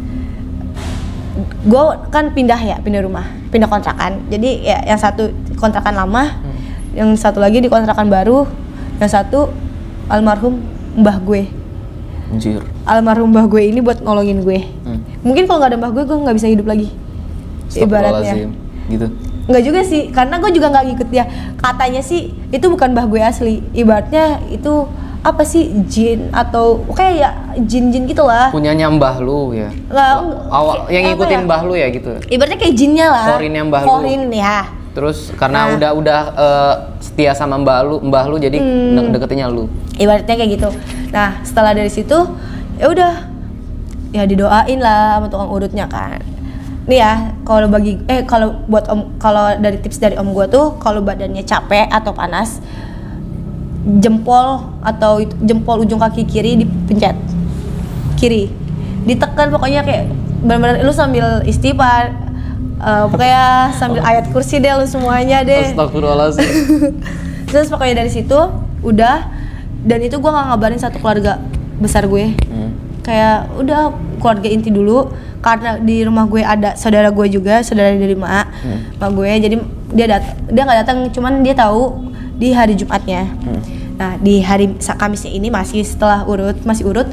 gue kan pindah rumah, pindah kontrakan. Jadi ya yang satu kontrakan lama, yang satu lagi di kontrakan baru, yang satu almarhum mbah gue. Anjir. Almarhum mbah gue ini buat nolongin gue. Mungkin kalau nggak ada mbah gue nggak bisa hidup lagi. Ibaratnya. Gitu. Nggak juga sih, karena gue juga nggak ngikut dia. Katanya sih itu bukan mbah gue asli. Ibaratnya itu apa sih, jin atau kayak ya jin-jin gitu lah. Punyanya mbah lu ya. Awal yang ngikutin mbah lu ya gitu. Ibaratnya kayak jinnya lah. Korin yang mbah lu. Korin ya. Terus karena udah setia sama mbah lu jadi deketinnya lu. Ibaratnya kayak gitu. Nah, setelah dari situ ya udah, ya didoain lah sama tukang urutnya kan. Nih ya, kalau buat om, kalau dari tips dari om gue tuh, kalau badannya capek atau panas, jempol ujung kaki kiri dipencet, kiri, ditekan pokoknya kayak benar-benar lu sambil istighfar, pokoknya sambil ayat kursi deh lu semuanya deh. Astagfirullahaladzim. Terus pokoknya dari situ udah, dan itu gue nggak ngabarin satu keluarga besar gue. Kayak udah keluarga inti dulu, karena di rumah gue ada saudara gue juga, saudara dari mak gue, jadi dia nggak datang, cuman dia tahu di hari Jumatnya. Nah di hari Kamisnya ini masih masih urut.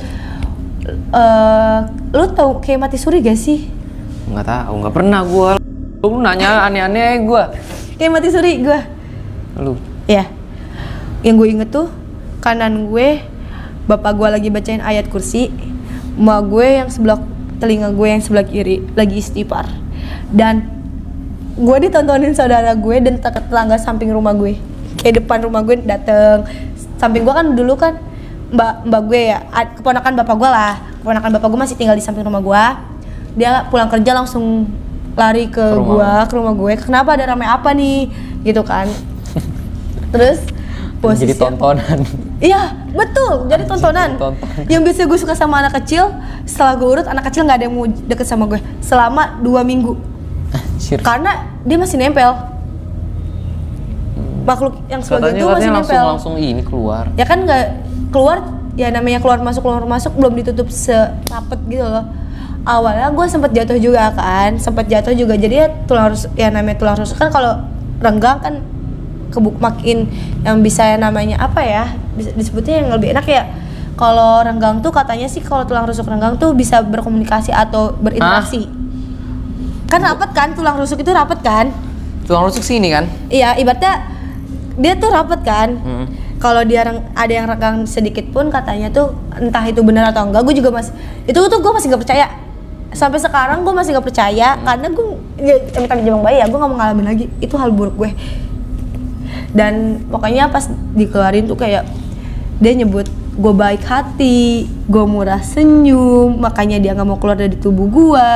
Lu tahu kayak mati suri gak sih? Nggak tahu, nggak pernah gue. Lu nanya aneh-aneh gue. Kayak mati suri gue. Lu? Ya, yang gue inget tuh kanan gue bapak gue lagi bacain ayat kursi, emak gue yang sebelah telinga gue yang sebelah kiri lagi istighfar, dan gue ditontonin saudara gue dan tetangga samping rumah gue, kayak depan rumah gue dateng. Samping gue kan dulu kan mbak gue ya, keponakan bapak gue lah, keponakan bapak gue masih tinggal di samping rumah gue. Dia pulang kerja langsung lari ke rumah gue, kenapa ada ramai apa nih gitu kan. Terus posisi jadi tontonan. Iya betul, jadi tontonan. Yang biasa gue suka sama anak kecil, setelah gue urut anak kecil nggak ada yang mau deket sama gue selama 2 minggu. Karena dia masih nempel. Makhluk yang sebagai itu masih nempel. Langsung ini keluar. Ya kan nggak keluar, ya namanya keluar masuk belum ditutup serapet gitu loh. Awalnya gue sempat jatuh juga kan, jadi ya namanya tulang rusuk kan kalau renggang kan makin yang bisa namanya apa ya, bisa disebutnya yang lebih enak ya. Kalau renggang tuh katanya sih, kalau tulang rusuk renggang tuh bisa berkomunikasi atau berinteraksi. Kan rapet kan, tulang rusuk itu rapet kan? Tulang rusuk sini kan? Iya, ibaratnya dia tuh rapet kan. Kalau dia ada yang renggang sedikit pun katanya tuh entah itu benar atau enggak, gue juga masih gue masih gak percaya. Sampai sekarang gue masih gak percaya karena gue tapi jabang bayi ya, gue gak mau ngalamin lagi. Itu hal buruk gue. Dan pokoknya pas dikeluarin tuh kayak dia nyebut gue baik hati, gue murah senyum, makanya dia nggak mau keluar dari tubuh gue.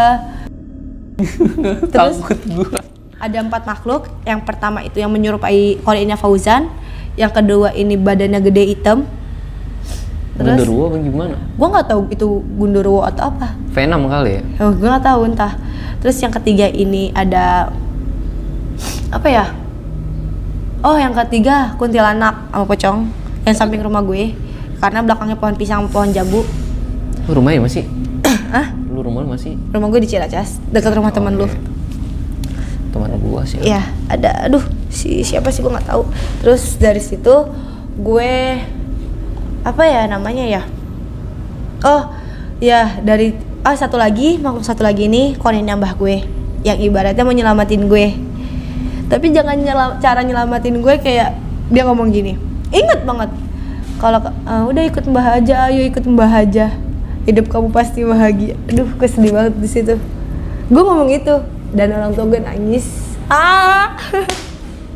Terus ada 4 makhluk. Yang pertama itu yang menyerupai Korinnya Fauzan, yang kedua ini badannya gede hitam. Terus Gundurwo apa gimana? Gue nggak tahu itu Gundurwo atau apa. Venom kali ya? Gue nggak tahu entah. Terus yang ketiga ini ada apa ya? Oh, yang ketiga kuntilanak sama pocong yang samping rumah gue, karena belakangnya pohon pisang, pohon jambu. Lu rumahnya masih? Hah? Lu rumah masih? Rumah gue di Ciracas, dekat rumah teman lu. Teman gua sih. Iya, ada. Aduh, siapa sih gue nggak tahu. Terus dari situ gue apa ya namanya ya? Oh, ya dari satu lagi ini konin mbah gue yang ibaratnya mau nyelamatin gue. Tapi jangan cara nyelamatin gue kayak dia ngomong gini, inget banget kalau udah ikut mbah aja, ayo ikut mbah aja, hidup kamu pasti bahagia. Aduh, gue sedih banget di situ. Gue ngomong itu dan orang tua gue nangis.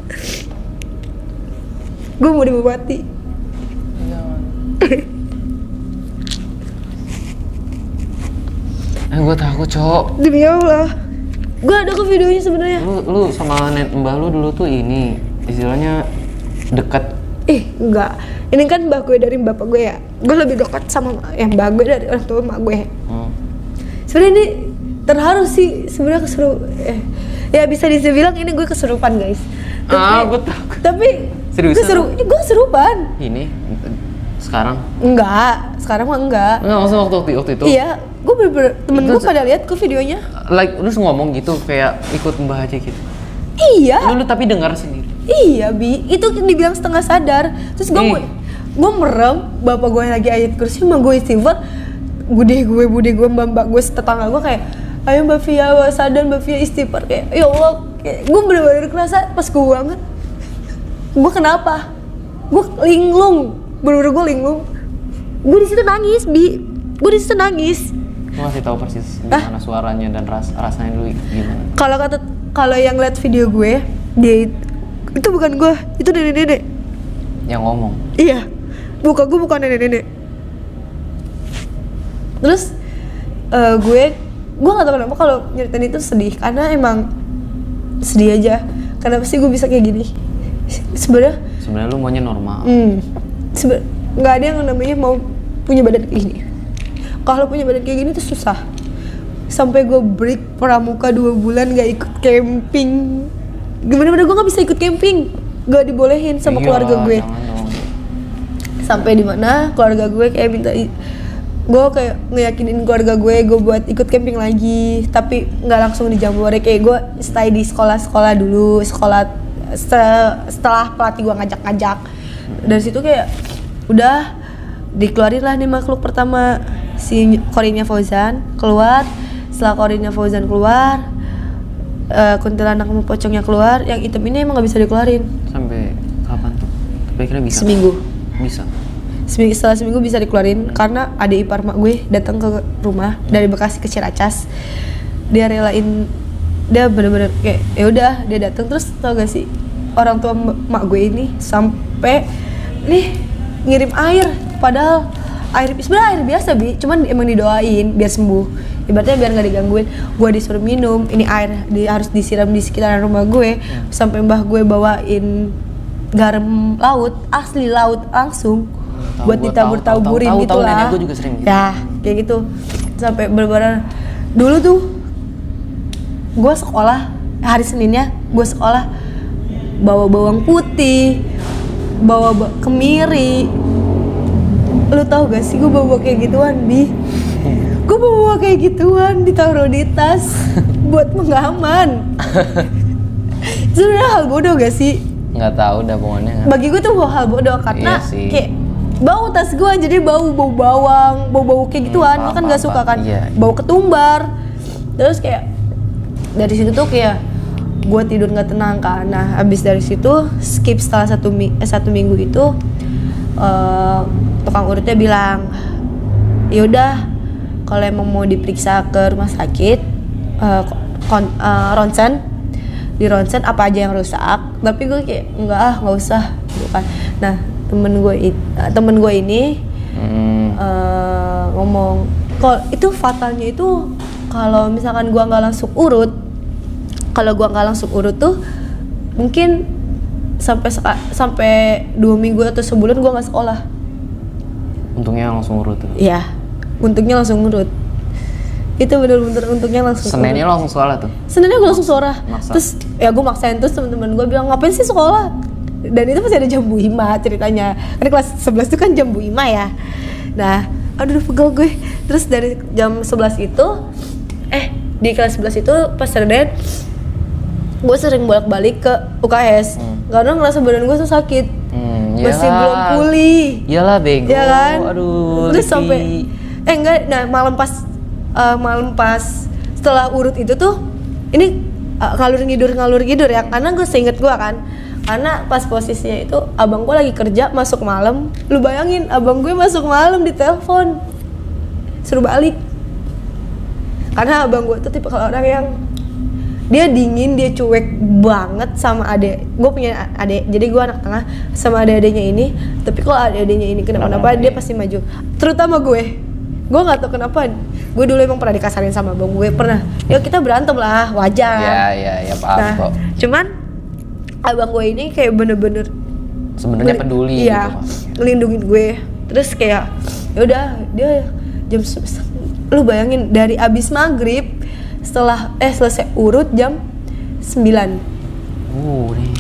Gue mau dimati. Gue takut, Cok. Demi Allah. Gue ada ke videonya sebenarnya. Lu sama mbah lu dulu tuh ini istilahnya dekat. Enggak. Ini kan mbah gue dari bapak gue ya. Gue lebih dekat sama yang mbah gue dari orang tua mak gue. Sebenarnya ini terharu sih, sebenarnya ya bisa dibilang ini gue kesurupan, guys. Gue takut. Tapi seriusan? gue kesurupan. Ini sekarang? Enggak, sekarang mah enggak. Enggak, maksudnya waktu itu? Iya, gue bener-bener, temen gue pada lihat ke videonya. Like, lu ngomong gitu, kayak ikut mbah aja gitu? Iya. Lu tapi dengar sendiri? Iya, Bi. Itu dibilang setengah sadar. Terus gue merem, bapak gue lagi ayat kursi, sama gue istighfar. Bude gue, mbak gue, tetangga gue kayak, ayo Mbak Via, sadar Mbak Via istighfar. Kayak, ya Allah, gue bener-bener kerasa pas gue banget. Gue kenapa? Gue linglung, bener-bener gue linglung. Gue di situ nangis, Bi. Gue di situ nangis. Lu ngasih tahu persis gimana suaranya dan rasanya dulu gimana? Kalau yang lihat video gue, dia itu bukan gue, itu nenek-nenek. Yang ngomong? Iya, gue bukan nenek-nenek. Terus gue nggak tahu kenapa kalau nyeritain itu sedih, karena emang sedih aja. Kenapa sih gue bisa kayak gini? Sebenarnya lu maunya normal. Nggak ada yang namanya mau punya badan kayak gini. Kalau punya badan kayak gini tuh susah. Sampai gue break pramuka 2 bulan gak ikut camping. Gimana gue nggak bisa ikut camping, gak dibolehin sama keluarga gue. Sampai di mana keluarga gue kayak minta, gue kayak ngeyakinin keluarga gue buat ikut camping lagi, tapi nggak langsung di Jambore. Kayak gue stay di sekolah dulu, setelah pelatih gue ngajak. Dari situ kayak udah dikeluarin lah nih makhluk pertama, si Corinnya Fauzan keluar. Setelah Corinnya Fauzan keluar, kuntilanak sama pocongnya keluar. Yang item ini emang gak bisa dikeluarin. Sampai kapan tuh? Tapi kira bisa? Seminggu. Bisa? Setelah seminggu bisa dikeluarin, karena adik ipar mak gue datang ke rumah dari Bekasi ke Ciracas. Dia relain, dia bener-bener kayak ya udah, dia datang. Terus tau gak sih, orang tua mak gue ini sampai nih ngirim air, padahal sebenarnya air biasa, Bi, cuman emang didoain biar sembuh. Ibaratnya biar nggak digangguin. Gue disuruh minum ini air, harus disiram di sekitaran rumah gue. Sampai mbah gue bawain garam laut, asli laut langsung, buat ditabur-taburin gitu lah. Nenek gue juga sering gitu. Ya kayak gitu. Sampai bener-bener dulu tuh gue sekolah, hari Seninnya gue sekolah bawa bawang putih, bawa kemiri. Lu tau gak sih gue bawa kayak gituan, Bi? Gue bawa kayak gituan, ditaruh di tas buat mengaman. Sebenarnya hal bodoh gak sih? Nggak tahu dah pokoknya. Bagi gue tuh hal bodoh, karena kayak bau tas gue, jadi bau bawang, bau kayak gituan. Gue kan gak suka kan, bau ketumbar. Terus kayak dari situ tuh kayak gue tidur nggak tenang kan. Nah abis dari situ skip setelah satu minggu itu, tukang urutnya bilang, yaudah kalau emang mau diperiksa ke rumah sakit, ronsen, di ronsen apa aja yang rusak. Tapi gue kayak nggak usah gitu kan. Nah temen gue ini ngomong, kalau itu fatalnya itu kalau misalkan gue nggak langsung urut, tuh mungkin sampai 2 minggu atau sebulan gue nggak sekolah. Untungnya langsung urut tuh. Iya, untungnya langsung urut. Itu bener-bener untungnya langsung. Seninnya langsung sekolah tuh. Seninnya gue langsung sekolah. Terus ya gue maksain, terus teman-teman gue bilang ngapain sih sekolah? Dan itu masih ada jam Bu Ima ceritanya. Karena kelas 11 itu kan jam Bu Ima ya. Nah, aduh pegel gue. Terus dari jam 11 itu, di kelas 11 itu pas Senin, gue sering bolak-balik ke UKS karena ngerasa badan gue tuh sakit. Masih belum pulih. Iyalah bego. Ya kan? Aduh. Terus sampai malam pas setelah urut itu tuh ini ngalur ngidur ya, karena gue seinget gue kan, karena pas posisinya itu abang gue lagi kerja masuk malam. Lu bayangin abang gue masuk malam di telepon suruh balik, karena abang gue tuh tipe orang yang dia dingin, dia cuek banget sama adek. Gue punya adek, jadi gue anak tengah sama adek-adeknya ini. Tapi kalau adek-adeknya ini kenapa-napa, dia pasti maju. Terutama gue nggak tahu kenapa, gue dulu emang pernah dikasarin sama abang gue, pernah. Ya kita berantem lah, wajar. Ya paham Nah, kok. cuman abang gue ini kayak bener-bener Sebenarnya peduli iya, gitu. ngelindungin gue. Terus kayak ya udah dia jam lu bayangin dari abis maghrib setelah selesai urut jam 9. Nih.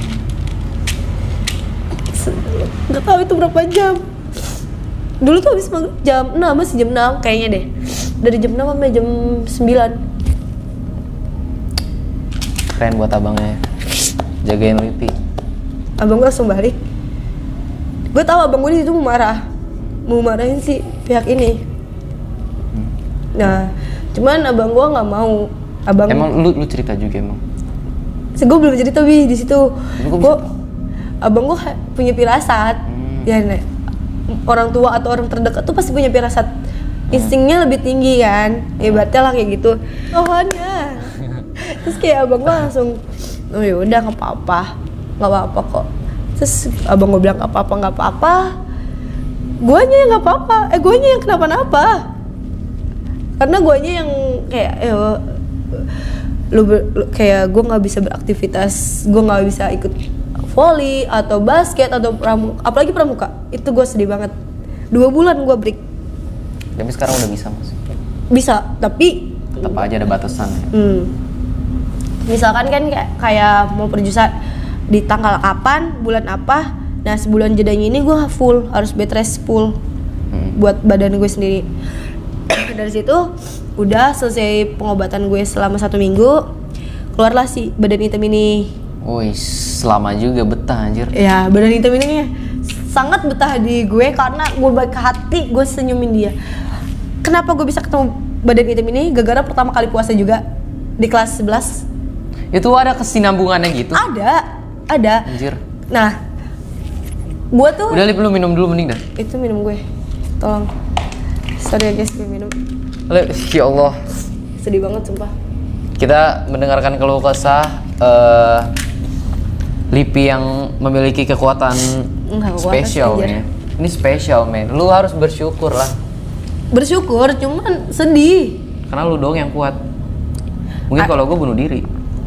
Nggak tahu itu berapa jam. Dulu tuh habis maghrib jam 6, masih jam 6 kayaknya deh. Dari jam 6 sampai jam 9. Keren buat abangnya. Jagain Lipi. Abang gue langsung balik. Gue tahu abang gue di situ mau marahin si pihak ini. Nah, cuman abang gue nggak mau. Emang lu cerita juga emang? Gue belum cerita di situ. Abang gue punya firasat. Ya, orang tua atau orang terdekat tuh pasti punya firasat. Instingnya lebih tinggi kan. Ibaratnya lah kayak gitu. Tuhannya. Terus kayak abang gue langsung, oh ya udah nggak apa-apa kok. Terus abang gue bilang nggak apa-apa. Guanya yang nggak apa-apa. Guanya yang kenapa-napa. Karena guanya yang kayak kayak gue nggak bisa beraktivitas, gue nggak bisa ikut volley atau basket atau apalagi pramuka. Itu gue sedih banget. 2 bulan gue break. Tapi sekarang udah bisa mas? Bisa, tapi tetap aja ada batasan. Misalkan kan kayak mau perjusa di tanggal kapan, bulan apa. Nah sebulan jedanya ini gue full, harus bed rest full buat badan gue sendiri. Dari situ udah selesai pengobatan gue selama 1 minggu, keluarlah si badan hitam ini. Wih, selama juga betah anjir. Ya, badan hitam ini sangat betah di gue karena gue baik hati, gue senyumin dia. Kenapa gue bisa ketemu badan hitam ini? Gara-gara pertama kali puasa juga di kelas 11. Itu ada kesinambungannya gitu? Ada. Anjir. Nah, gue tuh udah lu minum dulu mending dah. Itu minum gue. Tolong. Sorry ya guys, gue minum. Ya Allah. Sedih banget sumpah. Kita mendengarkan keluh kesah Lipi yang memiliki kekuatan spesial nih. Ini spesial men. Lu harus bersyukur lah. Bersyukur, cuman sedih. Karena lu doang yang kuat. Mungkin kalau gue bunuh diri.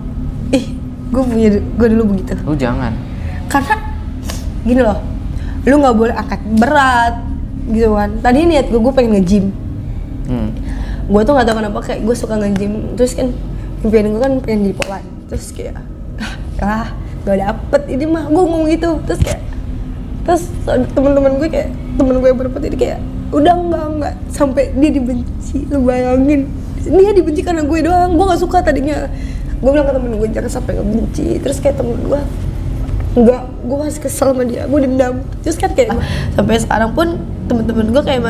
Gue dulu begitu. Lu jangan. Karena gini loh, lu nggak boleh angkat berat gitu kan. Tadi niat gue pengen nge-gym. Gue tuh nggak tahu kenapa kayak gue suka nge-gym. Terus kan impian gue kan pengen jadi polwan. Terus kayak gak dapet ini mah, gue ngomong gitu. Terus teman-teman gue yang berempat ini kayak udah enggak sampai dia dibenci. Lu bayangin, dia dibenci karena gue doang. Gue nggak suka tadinya. Gue bilang ke temen gue jangan sampai ngebenci. Terus kayak temen gue enggak, gue masih kesel sama dia, gue dendam. Terus kan kayak sampai sekarang pun temen-temen gue kayak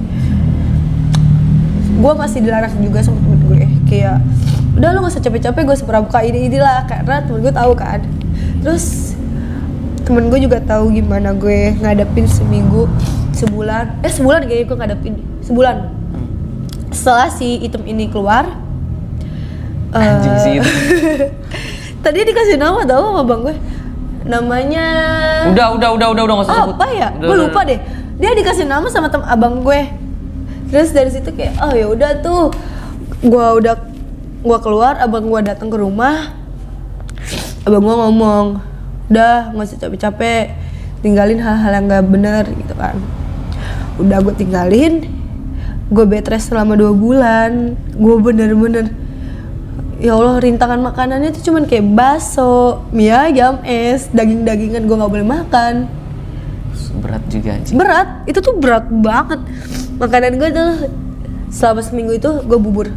gue masih dilarang juga sama temen gue. Kayak udah lu gak usah capek-capek, gue sepramuka ini lah, karena temen gue tahu kan. Terus temen gue juga tahu gimana gue ngadepin sebulan kayaknya gue ngadepin sebulan setelah si item ini keluar. Anjing sih itu. Tadi dikasih nama tau sama bang gue, namanya udah nggak usah sebut. Apa ya? Gue lupa deh. Dia dikasih nama sama abang gue. Terus dari situ kayak oh ya udah tuh, gue keluar, abang gue datang ke rumah. Abang gue ngomong, udah nggak usah capek-capek, tinggalin hal-hal yang nggak bener gitu kan. Udah gue tinggalin, gue bed rest selama 2 bulan. Gue bener-bener ya Allah, rintangan makanannya tuh cuman kayak bakso, mie ayam, es, daging-dagingan gue nggak boleh makan. Berat juga anjing. Berat, itu tuh berat banget. Makanan gue tuh selama seminggu itu gue bubur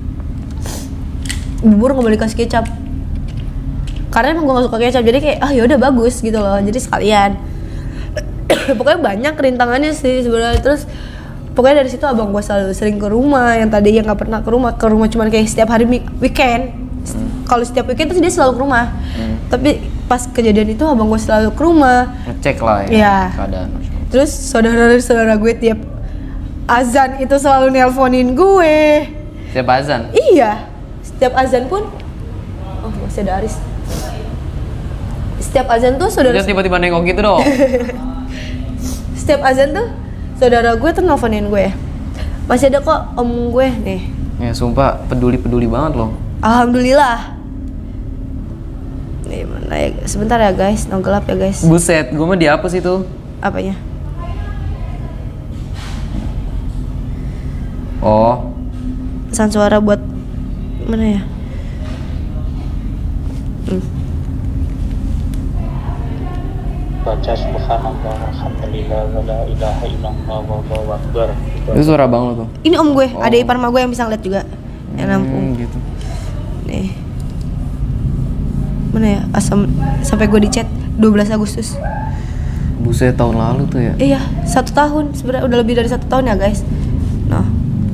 nggak boleh kasih kecap. Karena emang gue gak suka kecap, jadi kayak ya udah bagus gitu loh, jadi sekalian. Pokoknya banyak rintangannya sih sebenarnya. Terus pokoknya dari situ abang gue selalu sering ke rumah, yang tadi yang nggak pernah ke rumah cuman kayak setiap hari weekend. Kalau setiap weekend tuh dia selalu ke rumah. Tapi pas kejadian itu abang gue selalu ke rumah, ngecek lah ya keadaan. Terus saudara gue tiap azan itu selalu nelponin gue. Setiap azan? Iya, setiap azan pun masih ada Aris. Setiap azan tuh saudara tiba-tiba nengok gitu dong. Setiap azan tuh saudara gue tuh nelfonin gue. Masih ada kok om gue nih, Ya sumpah peduli banget loh. Alhamdulillah. Nih mana ya, sebentar ya guys, no gelap ya guys. Buset, gue mah dihapus itu. Apanya? Oh, Pesan suara buat mana ya? Baca subhanallah alhamdulillah wa la ilaha illallah wallahu akbar. itu suara bang lo tuh. Ini om gue, Oh. ada ipar sama gue yang bisa ngeliat juga. Yang nampung. Gitu. Nih. Mana ya? Asam sampai gue di chat 12 Agustus. Buset, tahun lalu tuh ya. Iya, 1 tahun. Sebenarnya udah lebih dari 1 tahun ya guys. Nah.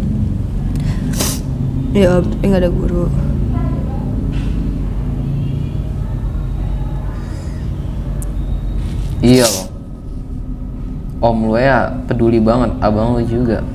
Ya, tapi nggak ada guru. Iya loh. Om lu ya peduli banget, abang lu juga.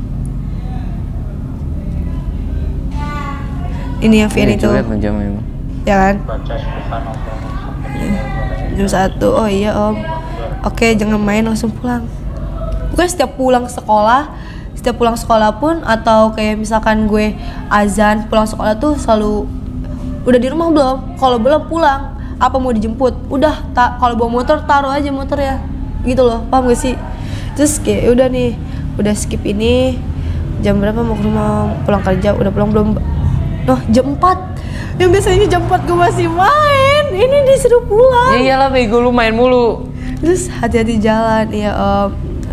Ini yang Vian itu. Lihat jam emang. Ya kan? Baca subhanallah alhamdulillah. Jam 1. Oh iya, Om. Oke, jangan main, langsung pulang. Pokoknya setiap pulang sekolah pun atau kayak misalkan gue azan pulang sekolah tuh selalu udah di rumah belum? Kalau belum pulang, apa mau dijemput? Udah, kalau bawa motor taruh aja motor ya. Gitu loh, paham gak sih? Terus kayak udah nih, udah skip ini. Jam berapa mau ke rumah pulang kerja? Udah pulang belum? Noh, jam 4. Yang biasanya jam 4 gue masih main. Ini disuruh pulang. Ya iyalah bego, lu main mulu. Terus hati-hati jalan, iya Om.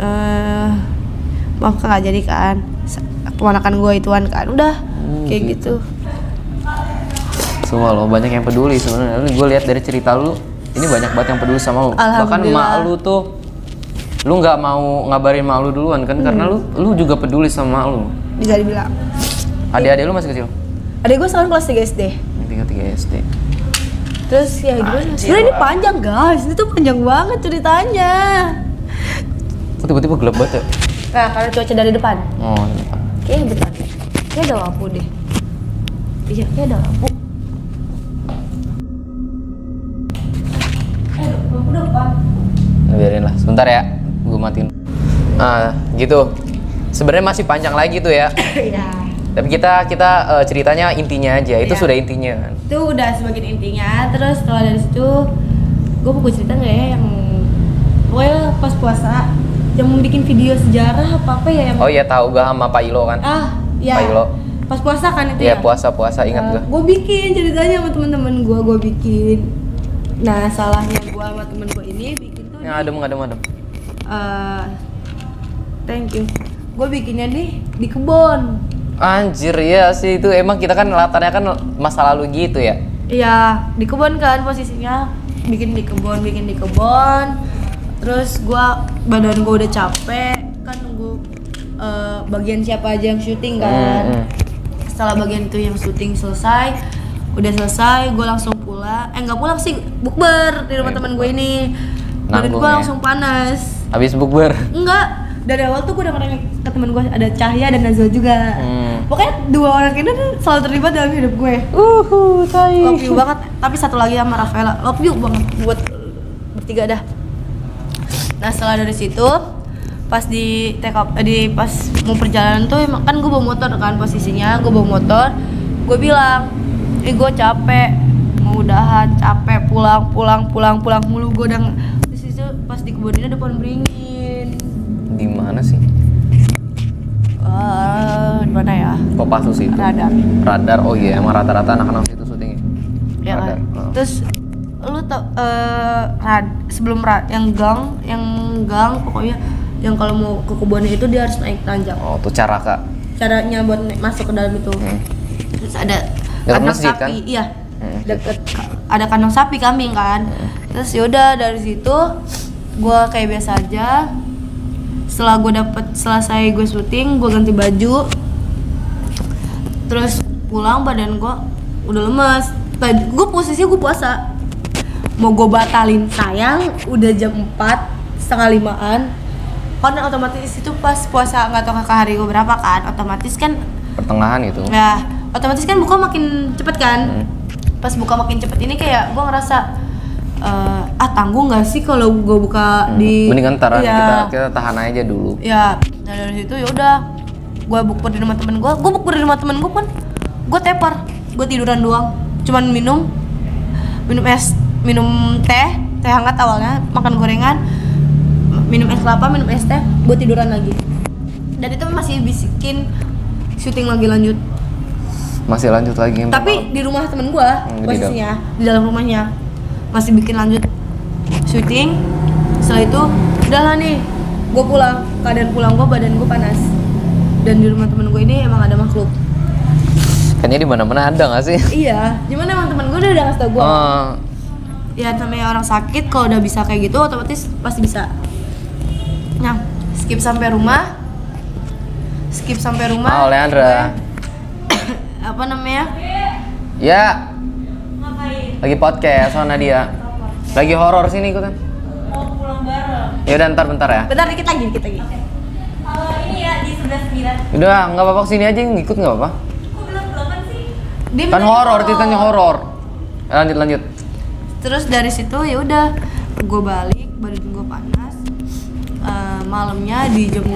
Maaf kan gak jadi kan, keponakan gue ituan kan, udah kayak gitu. Semua lo banyak yang peduli sebenarnya. Gue lihat dari cerita lu, ini banyak banget yang peduli sama lu. Bahkan Alhamdulillah. mak lu tuh, lu nggak mau ngabarin mak lu duluan kan? Karena lu juga peduli sama lu. Bisa dibilang. Adik-adik lu masih kecil? Adek gue sekarang kelas 3 SD. Tinggal 3 SD. Terus ya gimana? Sebenarnya ini panjang guys, ini tuh panjang banget ceritanya. Kok tiba-tiba gelap banget ya? Nah, karena cuaca dari depan. Oh, depan. Kayaknya bentar. Kayaknya ada lampu deh. Iya, kayaknya ada lampu. Lampu depan. Biarin lah, sebentar ya, gue matiin. Gitu. Sebenarnya masih panjang lagi tuh ya. Iya. Tapi kita ceritanya intinya aja. Itu Iya. sudah intinya kan. Itu udah sebagian intinya. Terus setelah dari situ, gue mau cerita nggak ya yang pokoknya pas puasa yang bikin video sejarah apa ya yang Oh iya, tahu gak sama Pak Ilo kan? ya Pak Ilo. pas puasa kan itu Iya, ya. puasa ingat gak? Gue bikin ceritanya sama teman-teman gue bikin. Nah salahnya gue sama temen gue ini bikin tuh Yang adem. thank you. Gue bikinnya nih di kebun. Anjir ya sih, itu emang kita kan latarnya kan masa lalu gitu ya. Iya, di kebun kan posisinya, bikin di kebun. Terus badan gue udah capek, kan nunggu bagian siapa aja yang syuting kan. Setelah bagian itu yang syuting udah selesai, gue langsung pulang. Nggak pulang sih, bukber di rumah teman gue ini. Badan Nanggung gue ya. langsung panas. Habis bukber. Enggak, dari awal tuh gue udah nanya ke temen gue, ada Cahya dan Nazwa juga. Pokoknya 2 orang ini tuh selalu terlibat dalam hidup gue. Love you banget. Tapi satu lagi sama Rafaela, love you banget buat bertiga dah. Nah setelah dari situ, pas pas mau perjalanan tuh emang kan gue bawa motor kan posisinya, gue bawa motor. Gue bilang, gue capek, mau udahan, capek, pulang mulu gue udah. Di situ pas di kebun ini ada pohon beringin. Di mana sih? Di mana ya? Kopassus itu. Radar. Oh iya, emang rata-rata anak-anak situ syutingnya. Ya kan? Radar. Oh. Terus lu tau sebelum yang gang pokoknya yang kalau mau ke kebunnya itu dia harus naik tanjak. Oh, tuh Caraka. Caranya buat masuk ke dalam itu. Terus ada Dekat kandang masjid, sapi, kan? iya. Deket ada kandang sapi kambing kan. Terus yaudah dari situ gua kayak biasa aja. Setelah gue selesai gue syuting, gue ganti baju. Terus pulang badan gue udah lemes. Gue posisinya gue puasa. Mau gue batalin sayang, udah jam 4:30-an. Karena otomatis itu pas puasa nggak tahu kakak hari gue berapa kan, otomatis kan. Pertengahan itu. Nah, otomatis kan buka makin cepet kan. Pas buka makin cepet ini kayak gue ngerasa tanggung nggak sih kalau gue buka di Mendingan ntar iya. kita tahan aja dulu. Ya, nah dari situ ya udah gue bukber di rumah temen gue bukber di rumah temen gue pun gue tepar, gue tiduran doang, cuman minum teh hangat awalnya, makan gorengan, minum es kelapa, minum es teh, gue tiduran lagi. Dan itu masih bisikin syuting lagi lanjut. Masih lanjut lagi. Tapi di rumah temen gue posisinya di dalam rumahnya masih bikin lanjut syuting. Setelah itu udah lah nih, gue pulang. Keadaan pulang gue badan gue panas. Dan di rumah temen gue ini emang ada makhluk. Kayaknya di mana-mana ada nggak sih? Iya, cuman emang temen gue udah ngasih tau gue. Ya namanya orang sakit kalau udah bisa kayak gitu otomatis pasti bisa. Nah, skip sampai rumah. Leandra. Apa namanya? Ya. Ngapain? Lagi podcast sama Nadia. Lagi horor sini ikutan. Mau pulang bareng. Ya udah bentar ya. Bentar dikit lagi. Kalau ini ya di 11.9. Udah nggak apa-apa sini aja ngikut nggak apa-apa. Kok bilang delapan sih? Kan horor, ceritanya horor. Lanjut. Terus dari situ ya udah gue balik, badan gue panas. Malamnya di jam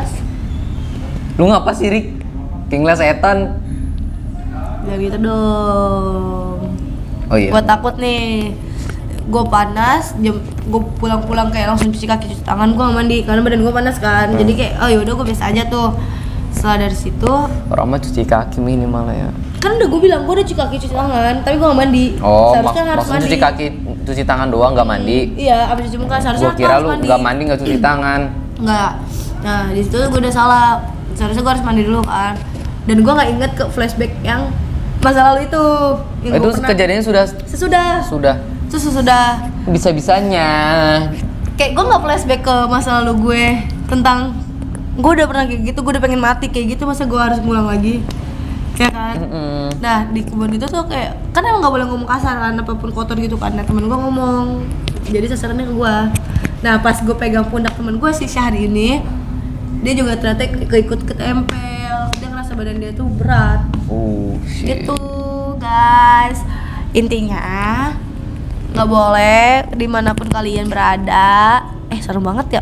12. Lu ngapa sih, Rik? Tinggal setan. Ya gitu dong. Oh iya. Gue takut nih. Gue panas, gue pulang-pulang kayak langsung cuci kaki, cuci tangan, gue gak mandi karena badan gue panas kan. Jadi kayak oh yaudah gue biasa aja tuh. Setelah dari situ Orang mah cuci kaki minimal ya. kan udah gue bilang gue udah cuci kaki, cuci tangan, tapi gue gak mandi. Oh, Seharusnya harus maksudnya mandi. cuci kaki, cuci tangan doang nggak mandi? Iya, abis cuci muka seharusnya Gua kira harus lu mandi. nggak mandi nggak cuci tangan. Nggak. Nah di situ gue udah salah. Seharusnya gue harus mandi dulu kan. Dan gue nggak inget ke flashback yang masa lalu itu. Yang Itu gua pernah- kejadiannya sudah. Terus sesudah. Bisa-bisanya. Kayak gue nggak flashback ke masa lalu gue tentang gue udah pernah kayak gitu, gue udah pengen mati kayak gitu, masa gue harus ngulang lagi, ya kan? Nah di kebun itu tuh kayak kan emang nggak boleh ngomong kasar kan, apapun kotor gitu kan. Nah temen gue ngomong, jadi sasarannya ke gue. Nah pas gue pegang pundak temen gue si Syahri ini, dia juga ternyata keikut ketempel, dia ngerasa badan dia tuh berat. Shit. Gitu guys, intinya nggak boleh dimanapun kalian berada. Serem banget ya.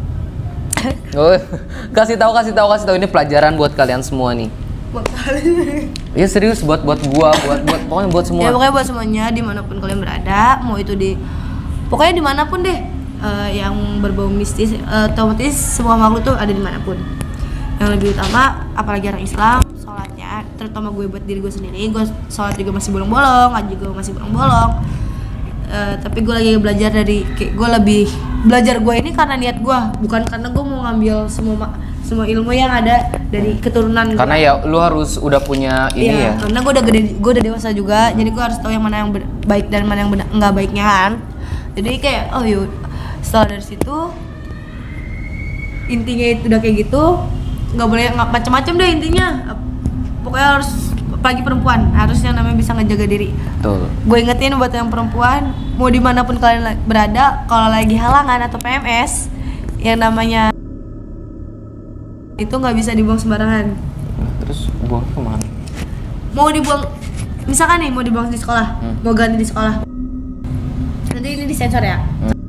Oh, kasih tahu ini pelajaran buat kalian semua nih. Buat kalian. Iya serius buat gua, pokoknya buat semua. Ya pokoknya buat semuanya dimanapun kalian berada, mau itu di pokoknya dimanapun deh, yang berbau mistis, otomatis semua makhluk tuh ada dimanapun. Yang lebih utama, apalagi orang Islam, sholatnya, terutama gue buat diri gue sendiri, gue sholat juga masih bolong-bolong, ngaji juga masih bolong-bolong. Tapi gue lagi belajar dari, kayak gue lebih belajar gue ini karena niat gue, bukan karena gue mau ngambil semua ilmu yang ada dari keturunan. Karena ya lu harus udah punya ini ya. Karena gue udah gede, gue udah dewasa juga, jadi gue harus tahu yang mana yang baik dan mana yang nggak baiknya kan. Jadi kayak oh yuk, setelah dari situ intinya itu udah kayak gitu, nggak boleh macam-macam deh intinya. Pokoknya harus, apalagi perempuan, harus yang namanya bisa ngejaga diri. Betul. Gue ingetin buat yang perempuan, mau dimanapun kalian berada, kalau lagi halangan atau PMS, yang namanya itu nggak bisa dibuang sembarangan. Terus buang kemana? Mau dibuang, misalkan nih mau dibuang di sekolah, mau ganti di sekolah, nanti ini disensor ya.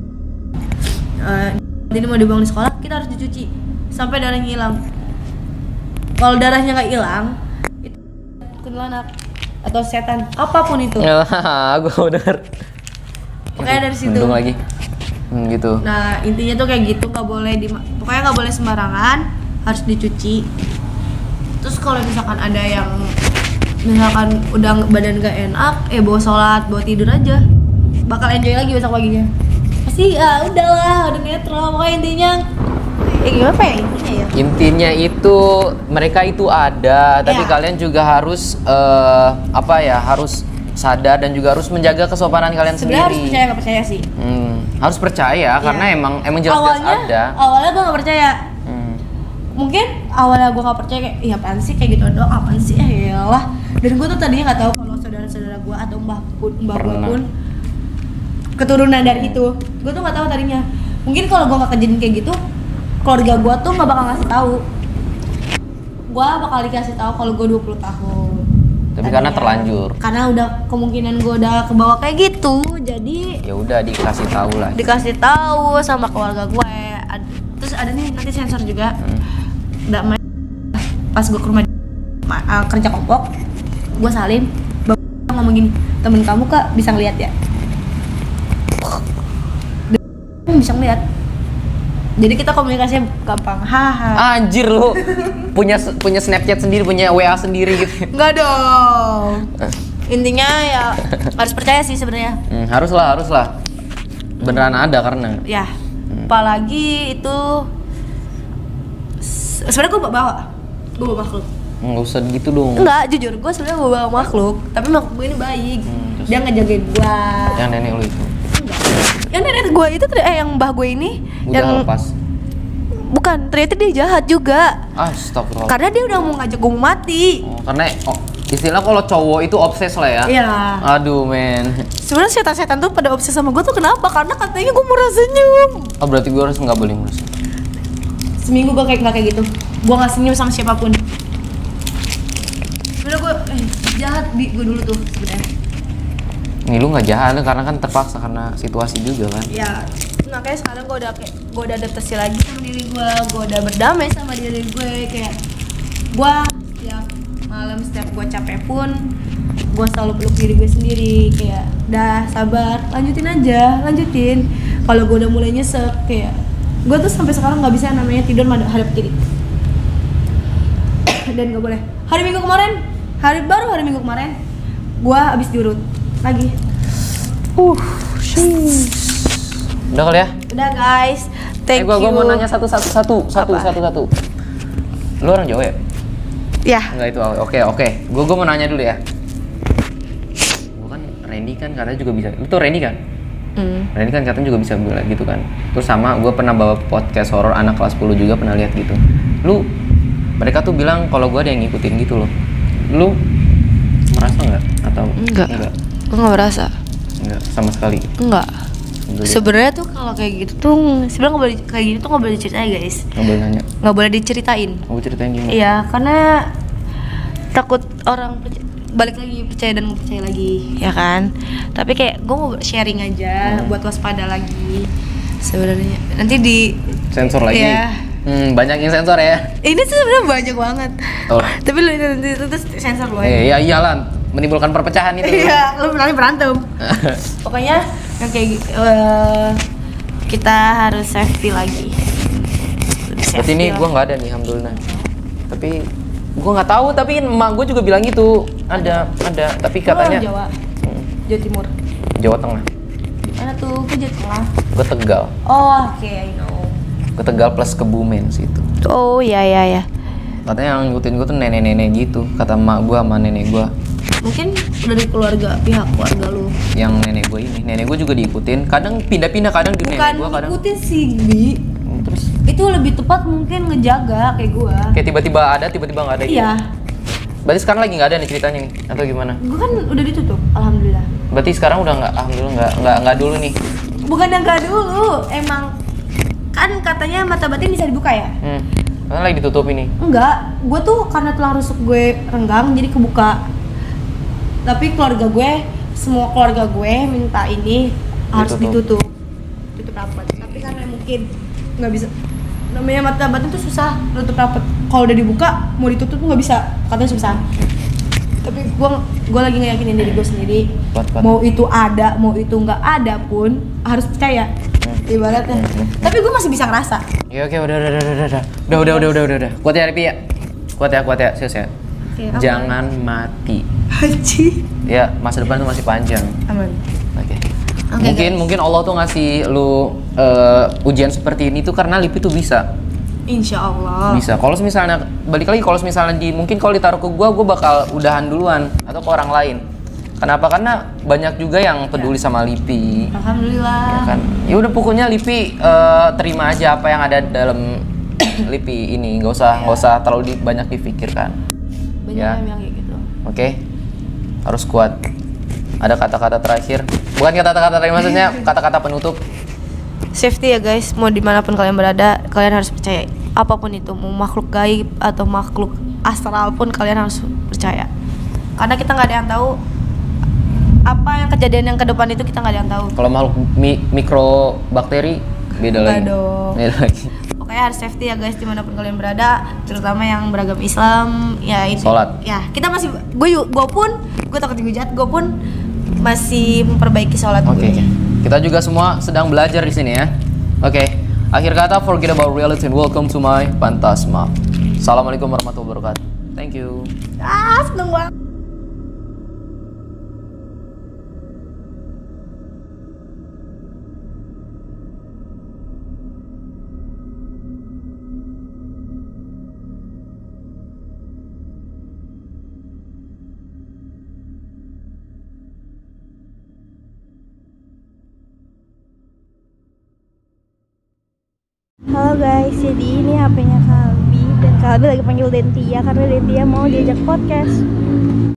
Ini mau dibuang di sekolah, kita harus dicuci sampai darahnya hilang. Kalau darahnya nggak hilang, itu kuntilanak atau setan, apapun itu. Gue bener. Pokoknya dari situ. Untung lagi. Gitu. Nah intinya tuh kayak gitu, nggak boleh pokoknya nggak boleh sembarangan, harus dicuci. Terus kalau misalkan ada yang misalkan udah badan gak enak, bawa sholat, bawa tidur aja, bakal enjoy lagi besok paginya. Pasti udahlah, udah netral. Pokoknya intinya gimana ya intinya ya? Intinya itu mereka itu ada, tapi Ya. kalian juga harus harus sadar dan juga harus menjaga kesopanan kalian Sebenarnya harus sendiri. percaya nggak percaya sih. Harus percaya karena emang jelas-jelas ada. Awalnya gue nggak percaya. Mungkin awalnya gue nggak percaya kayak, iya apaan sih kayak gitu doang, apaan sih lah. Dan gue tuh tadinya nggak tahu kalau saudara-saudara gue atau mbah gue pun keturunan dari itu. Gue tuh nggak tahu tadinya. Mungkin kalau gue nggak kejadian kayak gitu, keluarga gue tuh nggak bakal ngasih tahu. Gue bakal dikasih tahu kalau gue 20 tahun. Tapi karena terlanjur. Karena udah kemungkinan gue udah kebawa kayak gitu, jadi Ya udah dikasih tahu lah. dikasih tahu sama keluarga gue. Terus ada nih nanti sensor juga. Nggak main pas gue ke rumah kerja kelompok, gue salin, bapak ngomong gini, temen kamu kak bisa ngeliat ya? Bisa ngeliat. Jadi kita komunikasinya gampang. Haha. Anjir lu. punya Snapchat sendiri, punya WA sendiri gitu. Enggak dong. Intinya ya harus percaya sih sebenarnya. Haruslah. Beneran ada karena. Ya. Apalagi itu sebenarnya gue bawa makhluk. Nggak usah gitu dong. Enggak, jujur gue sebenarnya bawa makhluk, tapi makhluk gue ini baik. Dia ngejagain gue. Yang nenek lu itu. Yang nenek gue itu yang mbah gue ini Udah yang lepas. Bukan, ternyata dia jahat juga. Astagfirullah. Karena dia udah mau ngajak gue mati. Karena istilah kalau cowok itu obses lah ya. Iya. Aduh men. Sebenarnya setan-setan tuh pada obses sama gue tuh kenapa? Karena katanya gue murah senyum. Oh berarti gue harus nggak boleh merasa. Seminggu gue nggak kayak gitu. Gue nggak senyum sama siapapun. Sebenarnya gue jahat di gue dulu tuh sebenarnya. Nih lu nggak jahat karena kan terpaksa karena situasi juga kan. Ya, makanya sekarang gue udah adaptasi lagi sama diri gue udah berdamai sama diri gue, kayak gue setiap malam setiap gue capek pun gue selalu peluk diri gue sendiri, kayak dah sabar, lanjutin. Kalau gue udah mulai nyesek, kayak gue tuh sampai sekarang nggak bisa namanya tidur hadap kiri. Dan gak boleh. Hari minggu kemarin gue abis diurut lagi. Udah kali ya? Udah guys, thank you. Gue mau nanya satu. Lu orang Jawa ya? Ya. Enggak itu, oke. Gue mau nanya dulu ya. Gue kan Randy kan katanya juga bisa. Lu tuh Randy kan? Randy kan katanya juga bisa bilang gitu kan. Terus sama gue pernah bawa podcast horor anak kelas 10 juga pernah lihat gitu. Mereka tuh bilang kalau gue ada yang ngikutin gitu loh. Lu merasa nggak? Atau enggak? Gue nggak merasa. Enggak, sama sekali. Enggak. Sebenarnya tuh kalau kayak gitu tuh sebenarnya nggak boleh diceritain guys. Nggak boleh nanya. Nggak boleh diceritain. Mau ceritain gimana? Iya, karena takut orang balik lagi percaya dan nggak percaya lagi, ya kan? Tapi kayak gue mau sharing aja buat waspada lagi. Sebenarnya nanti di sensor lagi. Ya. Banyak yang sensor ya. Ini tuh sebenarnya banyak banget. Oh. Tapi lu nanti itu sensor lu. Iya iyalah, menimbulkan perpecahan itu. Iya, lu nanti berantem. Pokoknya yang kayak gitu, kita harus safety lagi. Berarti ini gue nggak ada nih, alhamdulillah. Tapi gue nggak tahu, tapi emak gue juga bilang gitu. Ada. Tapi katanya. Jawa. Jawa Timur. Jawa Tengah. Mana tuh? Gue Jawa Tengah. Gue Tegal. Oh, oke, I know. Gue Tegal plus Kebumen situ. Oh iya. Katanya yang ngikutin gue tuh nenek-nenek gitu. Kata emak gue sama nenek gue. Mungkin dari pihak keluarga lu. Yang nenek gue ini, nenek gue juga diikutin. Kadang pindah-pindah, kadang di nenek gue, kadang. Bukan ngikutin sih, Bi. Terus? Itu lebih tepat mungkin ngejaga kayak gue. Kayak tiba-tiba ada, tiba-tiba nggak ada. Iya. Gitu. Berarti sekarang lagi nggak ada nih ceritanya nih, atau gimana? Gue kan udah ditutup, alhamdulillah. Berarti sekarang udah nggak, alhamdulillah nggak dulu nih. Bukan yang nggak dulu, emang kan katanya mata batin bisa dibuka ya? Karena lagi ditutup ini. Enggak, gue tuh karena tulang rusuk gue renggang jadi kebuka. Tapi semua keluarga gue minta ini harus ditutup rapat. Tapi karena mungkin nggak bisa, namanya mata batin tuh susah nutup rapat. Kalau udah dibuka mau ditutup tuh nggak bisa, katanya susah. Tapi gue lagi ngeyakinin diri gue sendiri. Mau itu ada, mau itu nggak ada pun harus percaya. Ibaratnya. Tapi gue masih bisa ngerasa. Ya oke, udah. Kuat ya Ripi ya. Kuat ya, serius ya. Okay, jangan mati. Haji. Ya, masa depan tuh masih panjang. Aman. Oke. Okay, mungkin Allah tuh ngasih lu ujian seperti ini tuh karena Lipi tuh bisa. Insya Allah. Bisa. Kalau misalnya balik lagi, kalau misalnya mungkin kalau ditaruh ke gua bakal udahan duluan atau ke orang lain. Kenapa? Karena banyak juga yang peduli sama Lipi. Alhamdulillah. Ya kan. Ya udah pokoknya Lipi terima aja apa yang ada dalam Lipi ini. Nggak usah terlalu banyak dipikirkan. Banyak yang kayak gitu. Oke. Harus kuat. Ada kata-kata terakhir. Bukan kata-kata terakhir, maksudnya kata-kata penutup. Safety ya guys, mau dimanapun kalian berada, kalian harus percaya. Apapun itu, mau makhluk gaib atau makhluk astral pun kalian harus percaya. Karena kita nggak ada yang tahu apa yang kejadian yang ke depan itu, kita nggak ada yang tahu. Kalau makhluk mikrobakteri beda lagi. Dong. Beda lagi. pokoknya harus safety ya guys dimanapun kalian berada, terutama yang beragam Islam ya itu. Sholat. Ya kita masih, gue takut dihujat, gue pun masih memperbaiki sholat Oke. gue. Kita juga semua sedang belajar di sini ya. Oke. Akhir kata, forget about reality and welcome to my Fantasma. Assalamualaikum warahmatullahi wabarakatuh. Thank you. Seneng banget. Halo guys, jadi ini HP-nya Kalbi dan Kalbi lagi panggil Dentia karena Dentia mau diajak podcast.